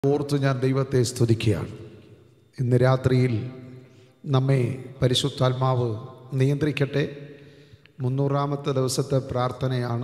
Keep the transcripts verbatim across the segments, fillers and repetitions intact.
ഓർത്ത് ഞാൻ ദൈവത്തെ സ്തുതിക്കുകയാണ്. ഇന്ന് രാത്രിയിൽ നമ്മെ പരിശുദ്ധാത്മാവ് നിയന്ത്രിക്കട്ടെ. മുന്നൂറാമത്തെ ദിവസത്തെ പ്രാർത്ഥനയാണ്.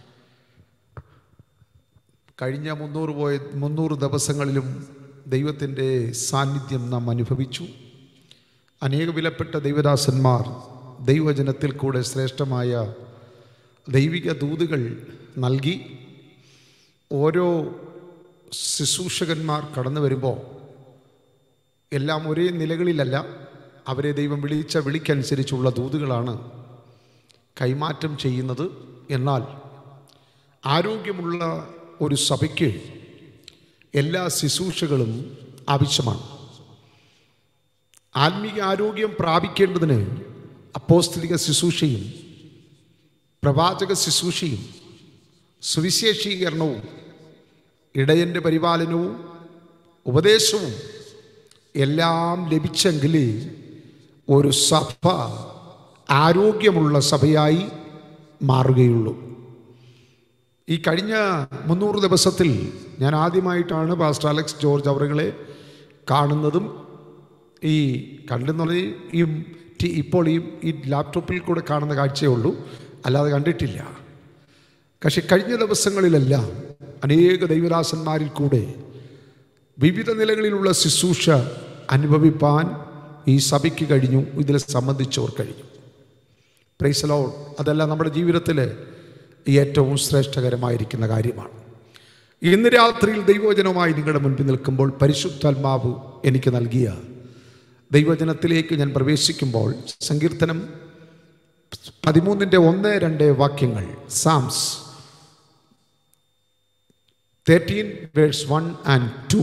കഴിഞ്ഞ മുന്നൂറ് പോയ മുന്നൂറ് ദിവസങ്ങളിലും ദൈവത്തിൻ്റെ സാന്നിധ്യം നാം അനുഭവിച്ചു. അനേക വിലപ്പെട്ട ദൈവദാസന്മാർ ദൈവജനത്തിൽ കൂടെ ശ്രേഷ്ഠമായ ദൈവിക ദൂതുകൾ നൽകി. ഓരോ ശുശ്രൂഷകന്മാർ കടന്നു വരുമ്പോൾ എല്ലാം ഒരേ നിലകളിലല്ല, അവരെ ദൈവം വിളിച്ച വിളിക്കനുസരിച്ചുള്ള ദൂതുകളാണ് കൈമാറ്റം ചെയ്യുന്നത്. എന്നാൽ ആരോഗ്യമുള്ള ഒരു സഭയ്ക്ക് എല്ലാ ശുശ്രൂഷകളും ആവശ്യമാണ്. ആത്മീയ ആരോഗ്യം പ്രാപിക്കേണ്ടതിന് അപ്പോസ്തലിക ശുശ്രൂഷയും പ്രവാചക ശുശ്രൂഷയും സുവിശേഷീകരണവും ഇടയൻ്റെ പരിപാലനവും ഉപദേശവും എല്ലാം ലഭിച്ചെങ്കിൽ ഒരു സഭ ആരോഗ്യമുള്ള സഭയായി മാറുകയുള്ളൂ. ഈ കഴിഞ്ഞ മുന്നൂറ് ദിവസത്തിൽ ഞാൻ ആദ്യമായിട്ടാണ് പാസ്റ്റർ അലക്സ് ജോർജ് അവറുകളെ കാണുന്നതും ഈ കണ്ടെന്ന് ഈ ഇപ്പോൾ ഈ ഈ ലാപ്ടോപ്പിൽ കൂടെ കാണുന്ന കാഴ്ചയേ ഉള്ളൂ, അല്ലാതെ കണ്ടിട്ടില്ല. പക്ഷെ കഴിഞ്ഞ ദിവസങ്ങളിലെല്ലാം അനേക ദൈവദാസന്മാരിൽ കൂടെ വിവിധ നിലകളിലുള്ള ശുശ്രൂഷ അനുഭവിപ്പാൻ ഈ സഭയ്ക്ക് കഴിഞ്ഞു, ഇതിൽ സംബന്ധിച്ചവർ കഴിഞ്ഞു. Praise the Lord. അതെല്ലാം നമ്മുടെ ജീവിതത്തിൽ ഏറ്റവും ശ്രേഷ്ഠകരമായിരിക്കുന്ന കാര്യമാണ്. ഇന്ന് രാത്രിയിൽ ദൈവവചനവുമായി നിങ്ങളുടെ മുൻപിൽ നിൽക്കുമ്പോൾ പരിശുദ്ധാത്മാവ് എനിക്ക് നൽകിയ ദൈവവചനത്തിലേക്ക് ഞാൻ പ്രവേശിക്കുമ്പോൾ സങ്കീർത്തനം പതിമൂന്നിൻ്റെ ഒന്ന് രണ്ട് വാക്യങ്ങൾ, Psalms thirteen verse one and two.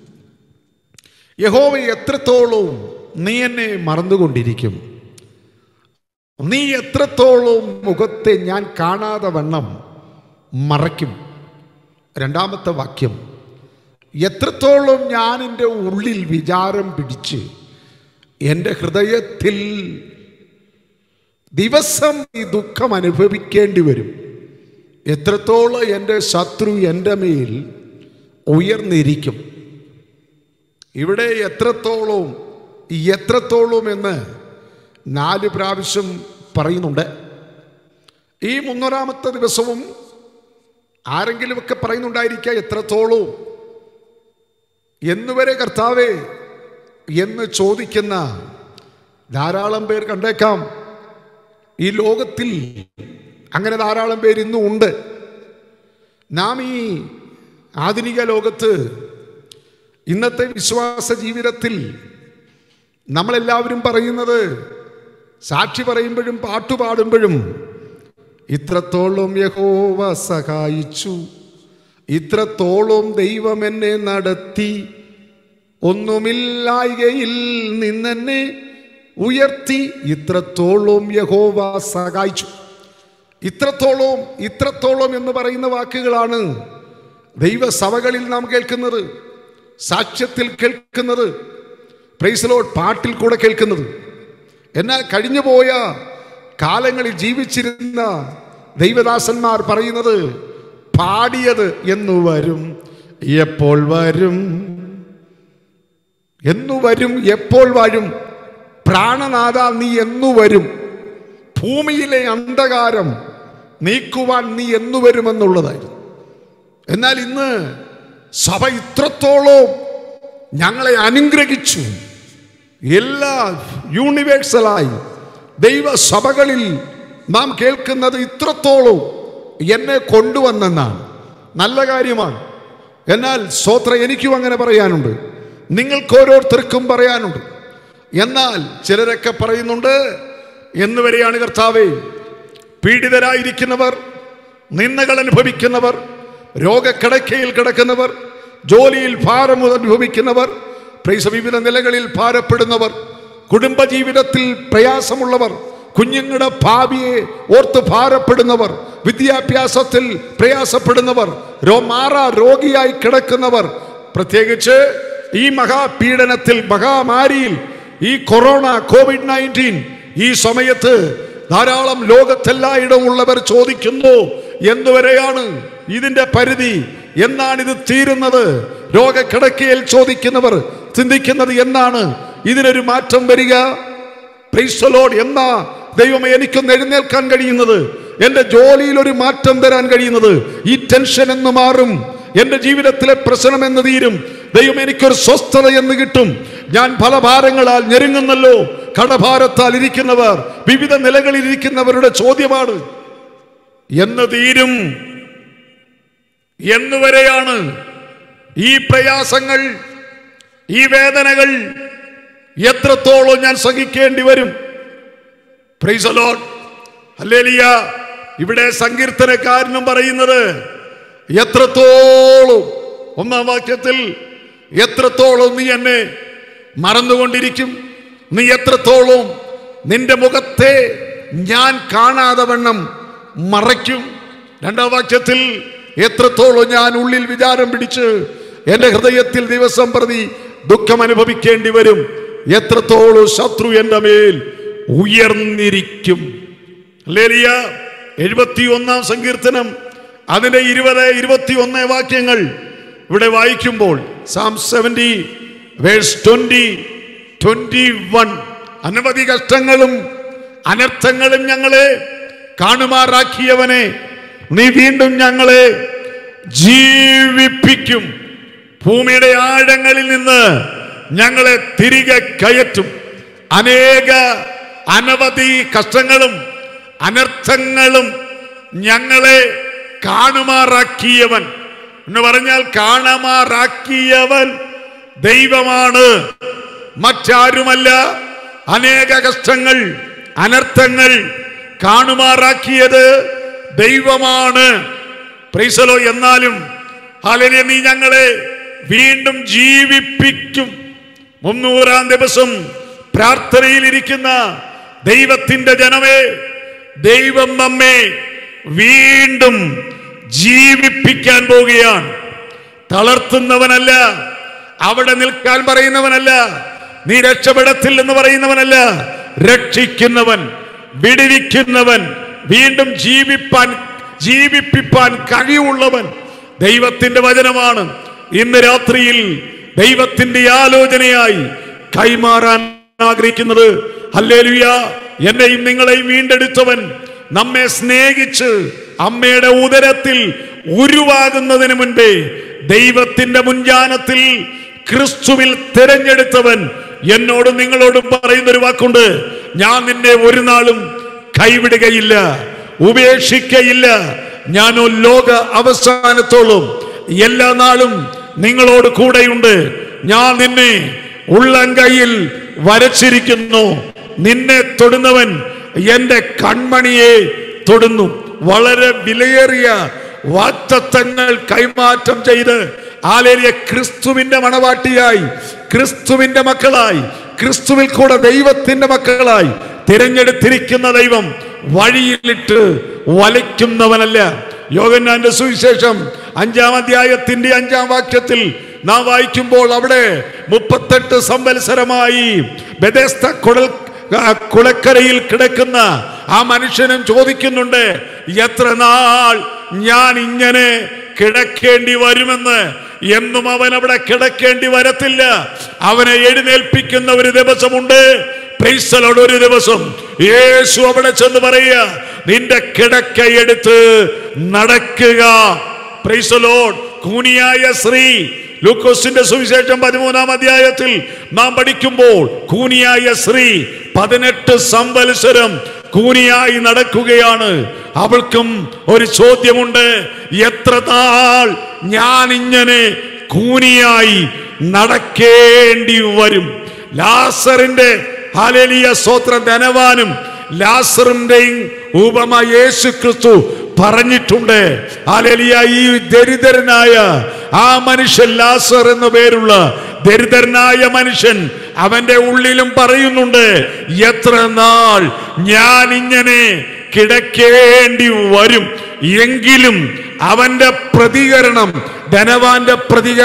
യഹോവ എത്രത്തോളം നീ എന്നെ മറന്നുകൊണ്ടിരിക്കും, നീ എത്രത്തോളം മുഖത്തെ ഞാൻ കാണാതെ വണ്ണം മറയ്ക്കും. രണ്ടാമത്തെ വാക്യം, എത്രത്തോളം ഞാൻ എൻ്റെ ഉള്ളിൽ വിചാരം പിടിച്ച് എൻ്റെ ഹൃദയത്തിൽ ദിവസം ഈ ദുഃഖം അനുഭവിക്കേണ്ടി വരും. എത്രത്തോളം എൻ്റെ ശത്രു എൻ്റെ മേൽ ഉയർന്നിരിക്കും. ഇവിടെ എത്രത്തോളം എത്രത്തോളം എന്ന് നാല് പ്രാവശ്യം പറയുന്നുണ്ട്. ഈ മുന്നൂറാമത്തെ ദിവസവും ആരെങ്കിലുമൊക്കെ പറയുന്നുണ്ടായിരിക്കുക എത്രത്തോളം എന്നുവരെ കർത്താവേ എന്ന് ചോദിക്കുന്ന ധാരാളം പേർ കണ്ടേക്കാം. ഈ ലോകത്തിൽ അങ്ങനെ ധാരാളം പേര് ഇന്നും ഉണ്ട്. നാം ഈ ആധുനിക ലോകത്ത് ഇന്നത്തെ വിശ്വാസ ജീവിതത്തിൽ നമ്മളെല്ലാവരും പറയുന്നത്, സാക്ഷി പറയുമ്പോഴും പാട്ടുപാടുമ്പോഴും ഇത്രത്തോളം യഹോവ സഹായിച്ചു, ഇത്രത്തോളം ദൈവം എന്നെ നടത്തി, ഒന്നുമില്ലായ്കയിൽ നിന്നെന്നെ ഉയർത്തി, ഇത്രത്തോളം യഹോവ സഹായിച്ചു. ഇത്രത്തോളം ഇത്രത്തോളം എന്ന് പറയുന്ന വാക്കുകളാണ് ദൈവസഭകളിൽ നാം കേൾക്കുന്നത്, സാക്ഷ്യത്തിൽ കേൾക്കുന്നത്, പ്രൈസ് ദി ലോർഡ് പാട്ടിൽ കൂടെ കേൾക്കുന്നത്. എന്നാൽ കഴിഞ്ഞുപോയ കാലങ്ങളിൽ ജീവിച്ചിരുന്ന ദൈവദാസന്മാർ പറയുന്നത്, പാടിയത് എന്നു വരും, എപ്പോൾ വരും, എന്നു വരും, എപ്പോൾ വരും, പ്രാണനാഥ നീ എന്നു വരും, ഭൂമിയിലെ അന്ധകാരം നീക്കുവാൻ നീ എന്നു വരുമെന്നുള്ളതായിരുന്നു. എന്നാൽ ഇന്ന് സഭ ഇത്രത്തോളം ഞങ്ങളെ അനുഗ്രഹിച്ചു. എല്ലാ യൂണിവേഴ്സലായി ദൈവസഭകളിൽ നാം കേൾക്കുന്നത് ഇത്രത്തോളം എന്നെ കൊണ്ടുവന്നെന്നാണ്. നല്ല കാര്യമാണ്. എന്നാൽ സ്തോത്രം, എനിക്കും അങ്ങനെ പറയാനുണ്ട്, നിങ്ങൾക്ക് ഓരോരുത്തർക്കും പറയാനുണ്ട്. എന്നാൽ ചിലരൊക്കെ പറയുന്നുണ്ട്, എന്നുവരെയാണ് കർത്താവേ പീഡിതരായിരിക്കുന്നവർ, നിന്ദകൾ അനുഭവിക്കുന്നവർ, രോഗക്കിടക്കയിൽ കിടക്കുന്നവർ, ജോലിയിൽ ഭാരം അനുഭവിക്കുന്നവർ, വിവിധ നിലകളിൽ ഭാരപ്പെടുന്നവർ, കുടുംബജീവിതത്തിൽ പ്രയാസമുള്ളവർ, കുഞ്ഞുങ്ങളുടെ ഭാവിയെ ഓർത്ത് ഭാരപ്പെടുന്നവർ, വിദ്യാഭ്യാസത്തിൽ പ്രയാസപ്പെടുന്നവർ, മാറ രോഗിയായി കിടക്കുന്നവർ, പ്രത്യേകിച്ച് ഈ മഹാപീഡനത്തിൽ മഹാമാരിയിൽ ഈ കൊറോണ കോവിഡ് നയൻറ്റീൻ ഈ സമയത്ത് ധാരാളം ലോകത്തെല്ലായിടമുള്ളവർ ചോദിക്കുന്നു, എന്നുവരെയാണ് ഇതിൻ്റെ പരിധി, എന്നാണിത് തീരുന്നത്, രോഗക്കിടക്കയിൽ ചോദിക്കുന്നവർ ചിന്തിക്കുന്നത് എന്നാണ് ഇതിനൊരു മാറ്റം വരിക? Praise the Lord. എന്നാ ദൈവമേ എനിക്കൊന്ന് എഴുന്നേൽക്കാൻ കഴിയുന്നത്? എൻ്റെ ജോലിയിൽ ഒരു മാറ്റം തരാൻ കഴിയുന്നത്? ഈ ടെൻഷൻ എന്ന് മാറും, എൻ്റെ ജീവിതത്തിലെ പ്രശ്നം എന്ന് തീരും, ദൈവം എനിക്കൊരു സ്വസ്ഥത എന്ന് കിട്ടും. ഞാൻ പല ഭാരങ്ങളാൽ ഞെരുങ്ങുന്നല്ലോ. കടഭാരത്താൽ ഇരിക്കുന്നവർ, വിവിധ നിലകളിൽ ഇരിക്കുന്നവരുടെ ചോദ്യമാണ്, എന്ന് തീരും? എന്നുവരെയാണ് ഈ പ്രയാസങ്ങൾ, ഈ വേദനകൾ എത്രത്തോളം ഞാൻ സഹിക്കേണ്ടി വരും? Praise the Lord. ഹല്ലേലൂയ. ഇവിടെ സങ്കീർത്തനക്കാരനും പറയുന്നത് എത്രത്തോളം, ഒന്നാം വാക്യത്തിൽ, എത്രത്തോളം നീ എന്നെ മറന്നുകൊണ്ടിരിക്കും, നീ എത്രത്തോളം നിന്റെ മുഖത്തെ ഞാൻ കാണാതെ വണ്ണം മറയ്ക്കും. രണ്ടാം വാക്യത്തിൽ, എത്രത്തോളം ഞാൻ ഉള്ളിൽ വിചാരം പിടിച്ച് എൻ്റെ ഹൃദയത്തിൽ ദിവസം പ്രതി ദുഃഖം അനുഭവിക്കേണ്ടി വരും, എത്രത്തോളം ശത്രു എൻ്റെ മേൽ ഉയർന്നിരിക്കും. ഹല്ലേലൂയ. എഴുപത്തി ഒന്നാം സങ്കീർത്തനം അതിന്റെ ഇരുപത് ഇരുപത്തി ഒന്ന് വാക്യങ്ങൾ ഇവിടെ വായിക്കുമ്പോൾ, Psalm seventy verse twenty twenty one, അനവധി കഷ്ടങ്ങളും അനർത്ഥങ്ങളും ഞങ്ങളെ കാണുമാറാക്കിയവനെ നീ വീണ്ടും ഞങ്ങളെ ജീവിപ്പിക്കും, ഭൂമിയുടെ ആഴങ്ങളിൽ നിന്ന് ഞങ്ങളെ തിരികെ കയറ്റും. അനേക അനവധി കഷ്ടങ്ങളും അനർത്ഥങ്ങളും ഞങ്ങളെ കാണുമാറാക്കിയവൻ എന്ന് പറഞ്ഞാൽ, കാണുമാറാക്കിയവൻ ദൈവമാണ്, മറ്റാരുമല്ല. അനേക കഷ്ടങ്ങൾ അനർത്ഥങ്ങൾ കാണുമാറാക്കിയത് ദൈവമാണ്. Praise the Lord. എന്നാലും ഹല്ലേലൂയ, നീ ഞങ്ങളെ വീണ്ടും ജീവിപ്പിക്കും. മുന്നൂറാം ദിവസം പ്രാർത്ഥനയിലിരിക്കുന്ന ദൈവത്തിന്റെ ജനമേ, ദൈവം നമ്മെ വീണ്ടും ജീവിപ്പിക്കാൻ പോവുകയാണ്. തളർത്തുന്നവനല്ല, അവിടെ നിൽക്കാൻ പറയുന്നവനല്ല, നീ രക്ഷപ്പെടത്തില്ലെന്ന് പറയുന്നവനല്ല, രക്ഷിക്കുന്നവൻ, വിടുവിക്കുന്നവൻ, വീണ്ടും ജീവിപ്പാൻ ജീവിപ്പിപ്പാൻ കഴിവുള്ളവൻ ദൈവത്തിന്റെ വചനമാണ് ഇന്ന് രാത്രിയിൽ ദൈവത്തിന്റെ ആലോചനയായി കൈമാറാൻ ആഗ്രഹിക്കുന്നത്. ഹല്ലേലൂയ. എന്നെയും നിങ്ങളെയും വീണ്ടെടുത്തവൻ, നമ്മെ സ്നേഹിച്ച് അമ്മയുടെ ഉദരത്തിൽ ഉരുവാകുന്നതിന് മുൻപേ ദൈവത്തിന്റെ മുൻജാനത്തിൽ ക്രിസ്തുവിൽ തിരഞ്ഞെടുത്തവൻ എന്നോടും നിങ്ങളോടും പറയുന്നൊരു വാക്കുണ്ട്, ഞാൻ നിന്നെ ഒരു നാളും കൈവിടുകയില്ല, ഉപേക്ഷിക്കയില്ല, ഞാനോ ലോക അവസാനത്തോളം എല്ലാ നാളും നിങ്ങളോട് കൂടെയുണ്ട്, ഞാൻ നിന്നെ ഉള്ളംകൈയിൽ വരച്ചിരിക്കുന്നു, നിന്നെ തൊടുന്നവൻ എന്റെ കൺമണിയെ തൊടുന്നു. വളരെ വിലയേറിയ വാഗ്ദത്തങ്ങൾ കൈമാറ്റം ചെയ്ത് ഹല്ലേലൂയ ക്രിസ്തുവിന്റെ മണവാട്ടിയായി, ക്രിസ്തുവിന്റെ മക്കളായി, ക്രിസ്തുവിൽ കൂടെ ദൈവത്തിന്റെ മക്കളായി തിരഞ്ഞെടുത്തിരിക്കുന്ന ദൈവം വഴിയിലിട്ട് വലയ്ക്കുന്നവനല്ല. യോഹന്നാന്റെ സുവിശേഷം അഞ്ചാം അധ്യായത്തിന്റെ അഞ്ചാം വാക്യത്തിൽ നാം വായിക്കുമ്പോൾ, അവിടെ മുപ്പത്തെട്ട് സംവത്സരമായി ബെഥെസ്ദ കുടൽ കുളക്കരയിൽ കിടക്കുന്ന ആ മനുഷ്യനും ചോദിക്കുന്നുണ്ട്, എത്ര നാൾ ഞാൻ ഇങ്ങനെ കിടക്കേണ്ടി വരുമെന്ന്. എന്നും അവൻ അവിടെ കിടക്കേണ്ടി വരത്തില്ല, അവനെ എഴുന്നേൽപ്പിക്കുന്ന ഒരു ദിവസമുണ്ട്. Praise the Lord. ഒരു ദിവസം യേശു അവിടെ ചെന്ന് പറയുക, നിന്റെ കിടക്കയെടുത്ത് നടക്കുക. Price the Lord. കൂനിയായ സ്ത്രീ, ലൂക്കോസിന്റെ സുവിശേഷം പതിമൂന്നാം അധ്യായത്തിൽ നാം പഠിക്കുമ്പോൾ, കൂനിയായ സ്ത്രീ പതിനെട്ട് സംവത്സരം കൂനിയായി നടക്കുകയാണ്. അവൾക്കും ഒരു ചോദ്യമുണ്ട്, എത്ര നാൾ ഞാൻ ഇങ്ങനെ കൂനിയായി നടക്കേണ്ടി വരും? ലാസറിന്റെ ഹല്ലേലൂയ സ്തോത്രം, ധനവാനും ലാസറിന്റെയും ഉപമ യേശു ക്രിസ്തു പറഞ്ഞിട്ടുണ്ട്. ഹല്ലേലൂയ. ഈ ദരിദ്രനായ ആ മനുഷ്യൻ, ലാസർ എന്ന പേരുള്ള ദരിദ്രനായ മനുഷ്യൻ, അവന്റെ ഉള്ളിലും പറയുന്നുണ്ട്, എത്ര നാൾ ഞാൻ ഇങ്ങനെ കിടക്കേണ്ടി വരും. എങ്കിലും അവന്റെ പ്രതികരണം ധനവാന്റെ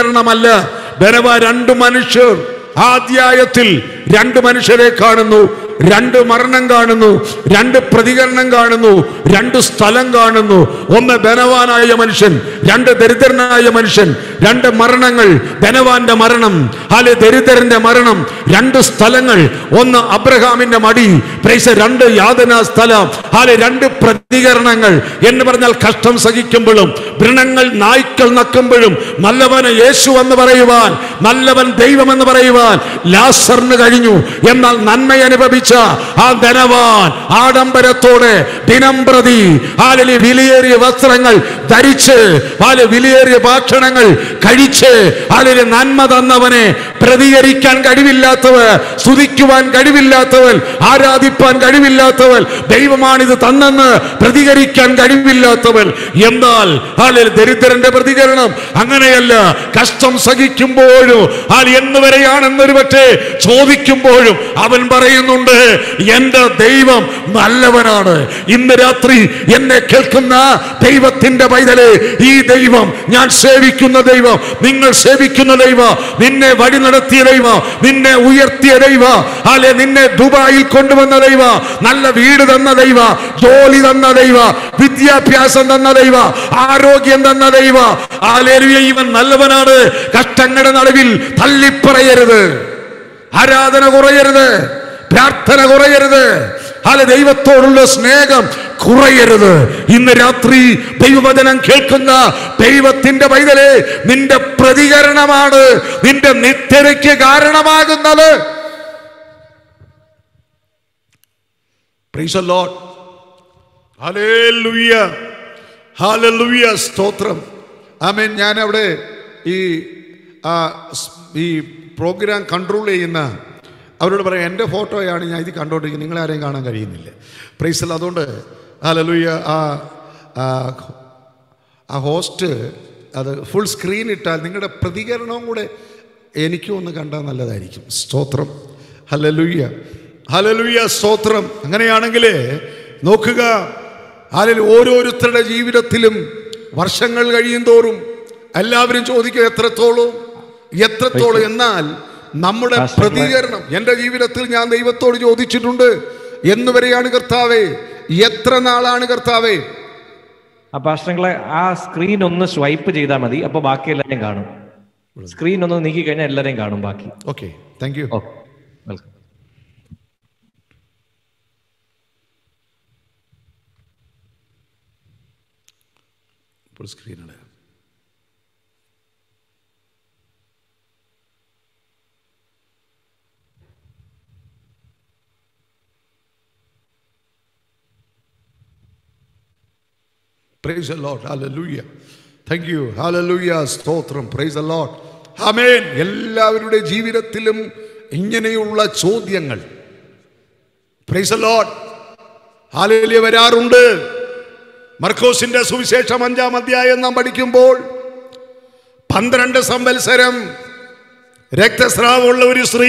പ്രതികരണമല്ല. ധനവാൻ രണ്ടു മനുഷ്യർ, ആ അധ്യായത്തിൽ രണ്ട് മനുഷ്യരെ കാണുന്നു. രണ്ട് മരണം കാണുന്നു, രണ്ട് പ്രതികരണം കാണുന്നു, രണ്ട് സ്ഥലം കാണുന്നു. ഒന്ന് ധനവാനായ മനുഷ്യൻ, രണ്ട് ദരിദ്രനായ മനുഷ്യൻ. രണ്ട് മരണങ്ങൾ, ധനവാന്റെ മരണം, അല്ലെ ദരിദ്രന്റെ മരണം. രണ്ട് സ്ഥലങ്ങൾ, ഒന്ന് അബ്രഹാമിന്റെ മടി, പ്രൈസ്, രണ്ട് യാതനാ സ്ഥലം, അല്ലെ രണ്ട് പ്രതികരണങ്ങൾ എന്ന് പറഞ്ഞാൽ കഷ്ടം സഹിക്കുമ്പോഴും വൃണങ്ങൾ നായ്ക്കൾ നക്കുമ്പോഴും നല്ലവന് യേശു എന്ന് പറയുവാൻ, നല്ലവൻ ദൈവം എന്ന് പറയുവാൻ ലാസറിന് കഴിഞ്ഞു. എന്നാൽ നന്മ അനുഭവിച്ച ആ ധനവാൻ ആഡംബരത്തോടെ ദിനം പ്രതി ആലി വിലയേറിയ വസ്ത്രങ്ങൾ ധരിച്ച്, ആല് വിലയേറിയ ഭക്ഷണങ്ങൾ കഴിച്ച്, ആലി നന്മ തന്നവനെ പ്രതികരിക്കാൻ കഴിവില്ലാത്തവർ, സ്തുതിക്കുവാൻ കഴിവില്ലാത്തവൻ, ആരാധിപ്പാൻ കഴിവില്ലാത്തവൻ, ദൈവമാണിത് തന്നെന്ന് പ്രതികരിക്കാൻ കഴിവില്ലാത്തവൻ. എന്നാൽ ആലി ദരിദ്രന്റെ പ്രതികരണം അങ്ങനെയല്ല. കഷ്ടം സഹിക്കുമ്പോഴും ആൽ എന്നുവരെയാണെന്നൊരു പക്ഷേ ചോദിക്കുമ്പോഴും അവൻ പറയുന്നുണ്ട്, എന്റെ ദൈവം നല്ലവനാണ്. ഇന്ന് രാത്രി എന്നെ കേൾക്കുന്ന ദൈവത്തിന്റെ പൈതലേ, ഈ ദൈവം, ഞാൻ സേവിക്കുന്ന ദൈവം, നിങ്ങൾ സേവിക്കുന്ന ദൈവം, നിന്നെ വഴി നടത്തിയ ദൈവം, നിന്നെ ഉയർത്തിയ ദൈവം, അല്ലെ നിന്നെ ദുബായിൽ കൊണ്ടുവന്ന ദൈവം, നല്ല വീട് തന്ന ദൈവം, ജോലി തന്ന ദൈവം, വിദ്യാഭ്യാസം തന്ന ദൈവം, ആരോഗ്യം തന്ന ദൈവം. ഹല്ലേലൂയ, ഇവൻ നല്ലവനാണ്. കഷ്ടങ്ങളുടെ നടുവിൽ തള്ളിപ്പറയരുത്, ആരാധന കുറയരുത്, പ്രാർത്ഥന കുറയരുത്, അല്ല ദൈവത്തോടുള്ള സ്നേഹം കുറയരുത്. ഇന്ന് രാത്രി ദൈവവചനം കേൾക്കുന്ന ദൈവത്തിന്റെ പൈതലേ, നിന്റെ പ്രതികരണമാണ് നിന്റെ നിത്യതയ്ക്ക് കാരണമാകുന്നത്. Praise the Lord. ഹല്ലേലൂയ, ഹല്ലേലൂയ, സ്തോത്രം, ആമേൻ. ഞാൻ അവിടെ ഈ ഈ പ്രോഗ്രാം കൺട്രോൾ ചെയ്യുന്ന അവരോട് പറയാം, എൻ്റെ ഫോട്ടോയാണ് ഞാൻ ഇത് കണ്ടോണ്ടിരിക്കുന്നത്, നിങ്ങളെ ആരെയും കാണാൻ കഴിയുന്നില്ല. Praise the Lord. അതുകൊണ്ട് ഹല്ലേലൂയ, ആ ആ ഹോസ്റ്റ് അത് ഫുൾ സ്ക്രീൻ ഇട്ടാൽ നിങ്ങളുടെ പ്രതികരണവും കൂടെ എനിക്കും ഒന്ന് കണ്ടാൽ നല്ലതായിരിക്കും. സ്തോത്രം, ഹല്ലേലൂയ, ഹല്ലേലൂയ, സ്തോത്രം. അങ്ങനെയാണെങ്കിൽ നോക്കുക, അതിൽ ഓരോരുത്തരുടെ ജീവിതത്തിലും വർഷങ്ങൾ കഴിയും തോറും എല്ലാവരും ചോദിക്കുക എത്രത്തോളം എത്രത്തോളം എന്നാൽ നമ്മുടെ പ്രതികരണം. എൻ്റെ ജീവിതത്തിൽ ഞാൻ ദൈവത്തോട് ചോദിച്ചിട്ടുണ്ട്, എന്നുവരെയാണ് കർത്താവേ, എത്ര നാളാണ് കർത്താവേ? പാസ്റ്ററേ, ആ സ്ക്രീൻ ഒന്ന് സ്വൈപ്പ് ചെയ്താൽ മതി, അപ്പൊ ബാക്കി എല്ലാവരെയും കാണും. സ്ക്രീൻ ഒന്ന് നീക്കി കഴിഞ്ഞാൽ എല്ലാവരെയും കാണും ബാക്കി. Okay, thank you. Welcome. Full സ്ക്രീനാണ്. Praise the Lord. Hallelujah. Thank you. Hallelujah. സ്തോത്രം. Praise the Lord. ആമേൻ. എല്ലാവരുടെ ജീവിതത്തിലും ഇങ്ങനെയുള്ള ചോദ്യങ്ങൾ, Praise the Lord, ഹല്ലേലൂയ, വരാറുണ്ട്. മർക്കോസിന്റെ സുവിശേഷം അഞ്ചാം അധ്യായം നാം പഠിക്കുമ്പോൾ പന്ത്രണ്ട് സംവത്സരം രക്തസ്രാവമുള്ള ഒരു സ്ത്രീ,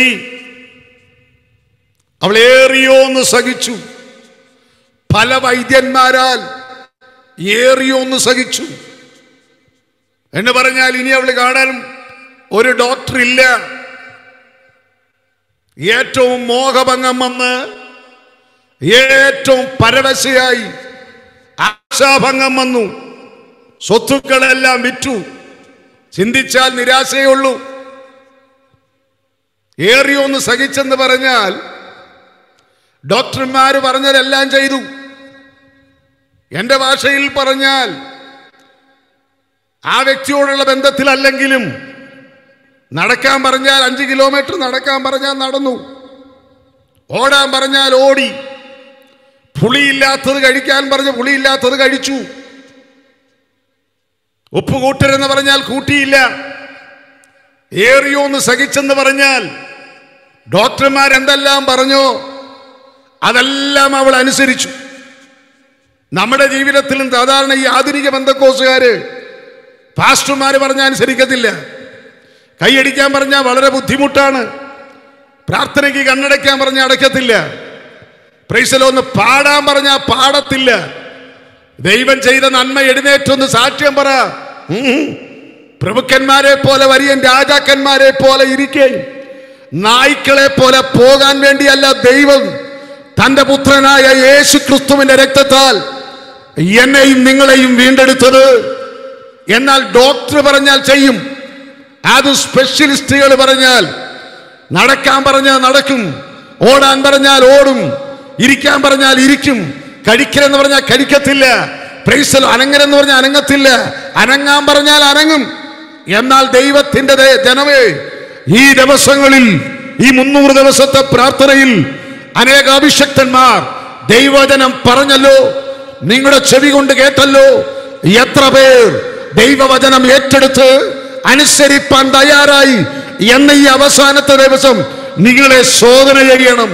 അവൾ ഏറിയോന്ന് സഹിച്ചു. പല വൈദ്യന്മാരാൽ ഏറിയോന്ന് സഹിച്ചു എന്ന് പറഞ്ഞാൽ ഇനി അവൾ കാണാൻ ഒരു ഡോക്ടർ ഇല്ല. ഏറ്റവും മോഹഭംഗം വന്ന് ഏറ്റവും പരവശയായി ആശാഭംഗം വന്നു. സ്വത്തുക്കളെല്ലാം വിറ്റു. ചിന്തിച്ചാൽ നിരാശയേ ഉള്ളൂ. ഏറിയോന്ന് സഹിച്ചെന്ന് പറഞ്ഞാൽ ഡോക്ടർമാര് പറഞ്ഞതെല്ലാം ചെയ്തു. എൻ്റെ ഭാഷയിൽ പറഞ്ഞാൽ ആ വ്യക്തിയോടുള്ള ബന്ധത്തിലല്ലെങ്കിലും നടക്കാൻ പറഞ്ഞാൽ അഞ്ച് കിലോമീറ്റർ നടക്കാൻ പറഞ്ഞാൽ നടന്നു, ഓടാൻ പറഞ്ഞാൽ ഓടി, പുളിയില്ലാത്തത് കഴിക്കാൻ പറഞ്ഞ് പുളിയില്ലാത്തത് കഴിച്ചു, ഉപ്പ് കൂട്ടരെന്ന് പറഞ്ഞാൽ കൂട്ടിയില്ല. ഏറിയോന്ന് സഹിച്ചെന്ന് പറഞ്ഞാൽ ഡോക്ടർമാരെന്തെല്ലാം പറഞ്ഞോ അതെല്ലാം അവൾ അനുസരിച്ചു. നമ്മുടെ ജീവിതത്തിലും സാധാരണ ഈ ആധുനിക പെന്തക്കോസുകാര് പാസ്റ്റർമാര് പറഞ്ഞാൽ അനുസരിക്കത്തില്ല. കൈയടിക്കാൻ പറഞ്ഞാൽ വളരെ ബുദ്ധിമുട്ടാണ്. പ്രാർത്ഥനയ്ക്ക് കണ്ണടയ്ക്കാൻ പറഞ്ഞാൽ അടയ്ക്കത്തില്ല. പ്രൈസ് ഒന്ന് പാടാൻ പറഞ്ഞാൽ പാടത്തില്ല. ദൈവം ചെയ്ത നന്മ എഴുന്നേറ്റൊന്ന് സാക്ഷ്യം പറ. പ്രഭുക്കന്മാരെ പോലെ വരിയൻ രാജാക്കന്മാരെ പോലെ ഇരിക്കേ നായ്ക്കളെ പോലെ പോകാൻ വേണ്ടിയല്ല ദൈവം തന്റെ പുത്രനായ യേശു ക്രിസ്തുവിന്റെ രക്തത്താൽ എന്നെയും നിങ്ങളെയും വീണ്ടെടുത്തത്. എന്നാൽ ഡോക്ടർ പറഞ്ഞാൽ ചെയ്യും, അത് സ്പെഷ്യലിസ്റ്റുകൾ പറഞ്ഞാൽ നടക്കാൻ പറഞ്ഞാൽ നടക്കും, ഓടാൻ പറഞ്ഞാൽ ഓടും, ഇരിക്കാൻ പറഞ്ഞാൽ ഇരിക്കും, കഴിക്കലെന്ന് പറഞ്ഞാൽ കഴിക്കത്തില്ല, പ്രൈസ് അനങ്ങരെന്ന് പറഞ്ഞാൽ അനങ്ങത്തില്ല, അനങ്ങാൻ പറഞ്ഞാൽ അനങ്ങും. എന്നാൽ ദൈവത്തിന്റെ ജനമേ, ഈ ദിവസങ്ങളിൽ ഈ മുന്നൂറ് ദിവസത്തെ പ്രാർത്ഥനയിൽ അനേക അഭിഷക്തന്മാർ ദൈവവചനം പറഞ്ഞല്ലോ, നിങ്ങളുടെ ചെവി കൊണ്ട് കേട്ടല്ലോ. എത്ര പേർ ദൈവവചനം ഏറ്റെടുത്ത് അനുസരിപ്പാൻ തയ്യാറായി എന്ന ഈ അവസാനത്തെ ദിവസം നിങ്ങളെ ശോധന ചെയ്യണം.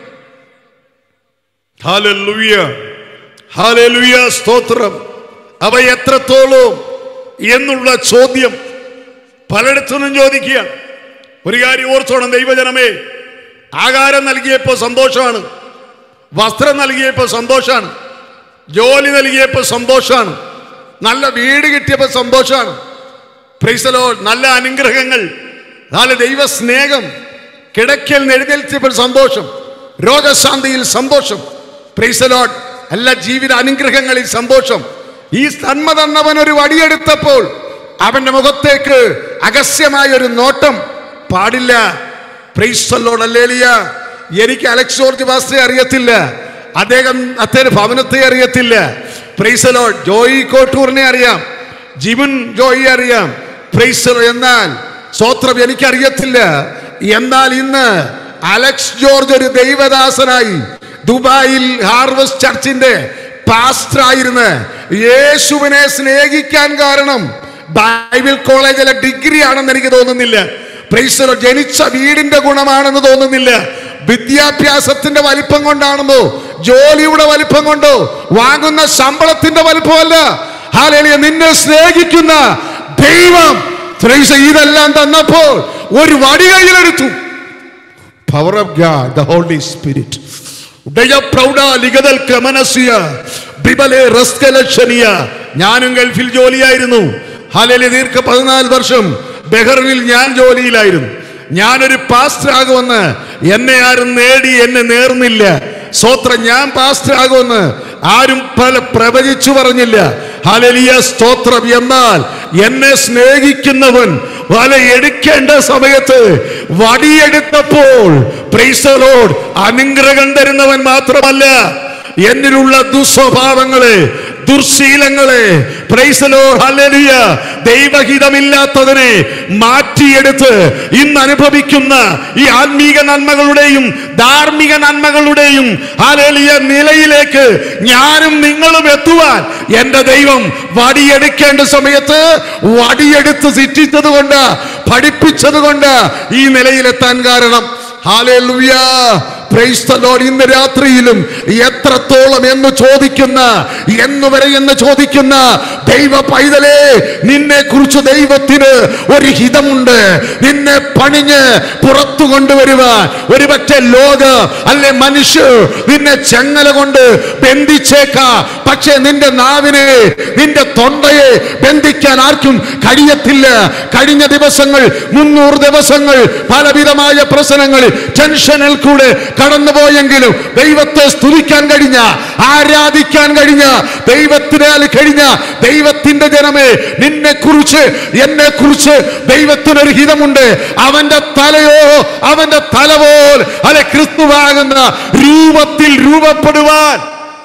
ഹല്ലേലൂയ, ഹല്ലേലൂയ, സ്തോത്രം. അവ എത്രത്തോളം എന്നുള്ള ചോദ്യം പലയിടത്തുനിന്നും ചോദിക്കുക. ഒരു കാര്യം ഓർത്തോണം ദൈവജനമേ, ആഹാരം നൽകിയപ്പോൾ സന്തോഷമാണ്, വസ്ത്രം നൽകിയപ്പോൾ സന്തോഷമാണ്, ജോലി നൽകിയപ്പോൾ സന്തോഷമാണ്, നല്ല വീട് കിട്ടിയപ്പോൾ സന്തോഷമാണ്, പ്രൈസ് ദി ലോർഡ്, നല്ല അനുഗ്രഹങ്ങൾ, നല്ല ദൈവ സ്നേഹം, കിടക്കൽ എഴുന്നേൽച്ചപ്പോൾ സന്തോഷം, രോഗശാന്തിയിൽ സന്തോഷം, പ്രൈസ് ദി ലോർഡ്, എല്ലാ ജീവിത അനുഗ്രഹങ്ങളിൽ സന്തോഷം. ഈ നന്മ തന്നവൻ ഒരു വടിയെടുത്തപ്പോൾ അവന്റെ മുഖത്തേക്ക് അകസ്യമായ ഒരു നോട്ടം പാടില്ല. പ്രൈസ് ദി ലോർഡ്, ഹല്ലേലൂയ. എനിക്ക് അലക്സ് ജോർജ് പാസ്റ്ററെ അറിയത്തില്ല, അദ്ദേഹം അദ്ദേഹം ഭവനത്തെ അറിയത്തില്ല, പ്രൈസ് ദി ലോർഡ്. ജോയി കോട്ടൂറിനെ അറിയാം, ജിമുൻ ജോയി അറിയാം, പ്രൈസ് ദി ലോർഡ്. എന്നാൽ സ്തോത്രം എനിക്കറിയത്തില്ല. എന്നാൽ ഇന്ന് അലക്സ് ജോർജ് ഒരു ദൈവദാസനായി ദുബായിൽ ഹാർവസ്റ്റ് ചർച്ചിന്റെ പാസ്റ്ററായിരുന്ന് യേശുവിനെ സ്നേഹിക്കാൻ കാരണം ബൈബിൾ കോളേജിലെ ഡിഗ്രി ആണെന്ന് എനിക്ക് തോന്നുന്നില്ല, പ്രൈസ് ദി ലോർഡ്. ജനിച്ച വീടിന്റെ ഗുണമാണെന്ന് തോന്നുന്നില്ല, വിദ്യാഭ്യാസത്തിന്റെ വലിപ്പം കൊണ്ടാണെന്നോ ജോലിയുടെ വലിപ്പം കൊണ്ടോ വാങ്ങുന്ന ശമ്പളത്തിന്റെ വലിപ്പമല്ല. ഹല്ലേലൂയ. നിന്നെ സ്നേഹിക്കുന്ന ദൈവം ഇതെല്ലാം തന്നപ്പോൾ ഒരു വടി കയ്യിലെടുത്തു. Power of God, the holy spirit. ഞാനും ഗൾഫിൽ ജോലിയായിരുന്നു. ഹല്ലേലൂയ. ദീർഘ പതിനാല് വർഷം ബഹ്റിനിൽ ഞാൻ ജോലിയിലായിരുന്നു. ഞാനൊരു പാസ്റ്റർ ആകുമെന്ന് എന്നെ ആരും നേടി എന്നെ നേർന്നില്ല. സ്തോത്രം. ഞാൻ പാസ്റ്റർ ആകുമെന്ന് ആരും പല പ്രവചിച്ചു പറഞ്ഞില്ല. ഹല്ലേലൂയ, സ്തോത്രം. എന്നാൽ എന്നെ സ്നേഹിക്കുന്നവൻ വല എടുക്കേണ്ട സമയത്ത് വടിയെടുത്തപ്പോൾ പ്രൈസ് ദി ലോർഡ്, അനുഗ്രഹം തരുന്നവൻ മാത്രമല്ല, എന്നിലുള്ള ദുസ്വഭാവങ്ങളെ, ദുർശീലങ്ങളെ, പ്രൈസ് ദി ലോർഡ്, ഹല്ലേലൂയ, ദൈവഹിതമില്ലാത്തതിനെ മാറ്റിയെടുത്ത് ഇന്ന് അനുഭവിക്കുന്ന ഈ ആത്മീക നന്മകളുടെയും ധാർമ്മിക നന്മകളുടെയും ഹല്ലേലൂയ നിലയിലേക്ക് ഞാനും നിങ്ങളും എത്തുവാൻ എന്റെ ദൈവം വടിയെടുക്കേണ്ട സമയത്ത് വടിയെടുത്ത് ശിക്ഷിച്ചത് കൊണ്ട്, പഠിപ്പിച്ചത് കൊണ്ട് ഈ നിലയിലെത്താൻ കാരണം. ഹല്ലേലൂയ, പ്രൈസ് ദി ലോർഡ്. ഇന്ന് രാത്രിയിലും എത്രത്തോളം എന്ന് ചോദിക്കുന്ന, എന്നുവരെ എന്ന് ചോദിക്കുന്ന ദൈവ പൈതലേ, നിന്നെ കുറിച്ച് ദൈവത്തിന് ഒരു ഹിതമുണ്ട്. നിന്നെ പണിഞ്ഞ് പുറത്തു കൊണ്ടുവരുവാൻ ഒരുപക്ഷെ ലോക അല്ലെ മനുഷ്യർ നിന്നെ ചെങ്ങല കൊണ്ട് ബന്ധിച്ചേക്കാം, പക്ഷെ നിന്റെ നാവിനെ, നിന്റെ തൊണ്ടയെ ബന്ധിക്കാൻ ആർക്കും കഴിയത്തില്ല. കഴിഞ്ഞ ദിവസങ്ങൾ, മുന്നൂറ് ദിവസങ്ങൾ പലവിധമായ പ്രശ്നങ്ങൾ, ടെൻഷനിൽ കൂടെ കടന്നുപോയെങ്കിലും ദൈവത്തെ സ്തുതിക്കാൻ കഴിഞ്ഞ, ആരാധിക്കാൻ കഴിഞ്ഞ, ദൈവത്തിനാൽ കഴിഞ്ഞ ദൈവത്തിന്റെ ജനമേ, നിന്നെ കുറിച്ച് എന്നെ കുറിച്ച് ദൈവത്തിനൊരു ഹിതമുണ്ട്. അവന്റെ തലയോ അവന്റെ തല പോൽ അല്ലെ ക്രിസ്തുവാകുന്ന രൂപത്തിൽ രൂപപ്പെടുവാൻ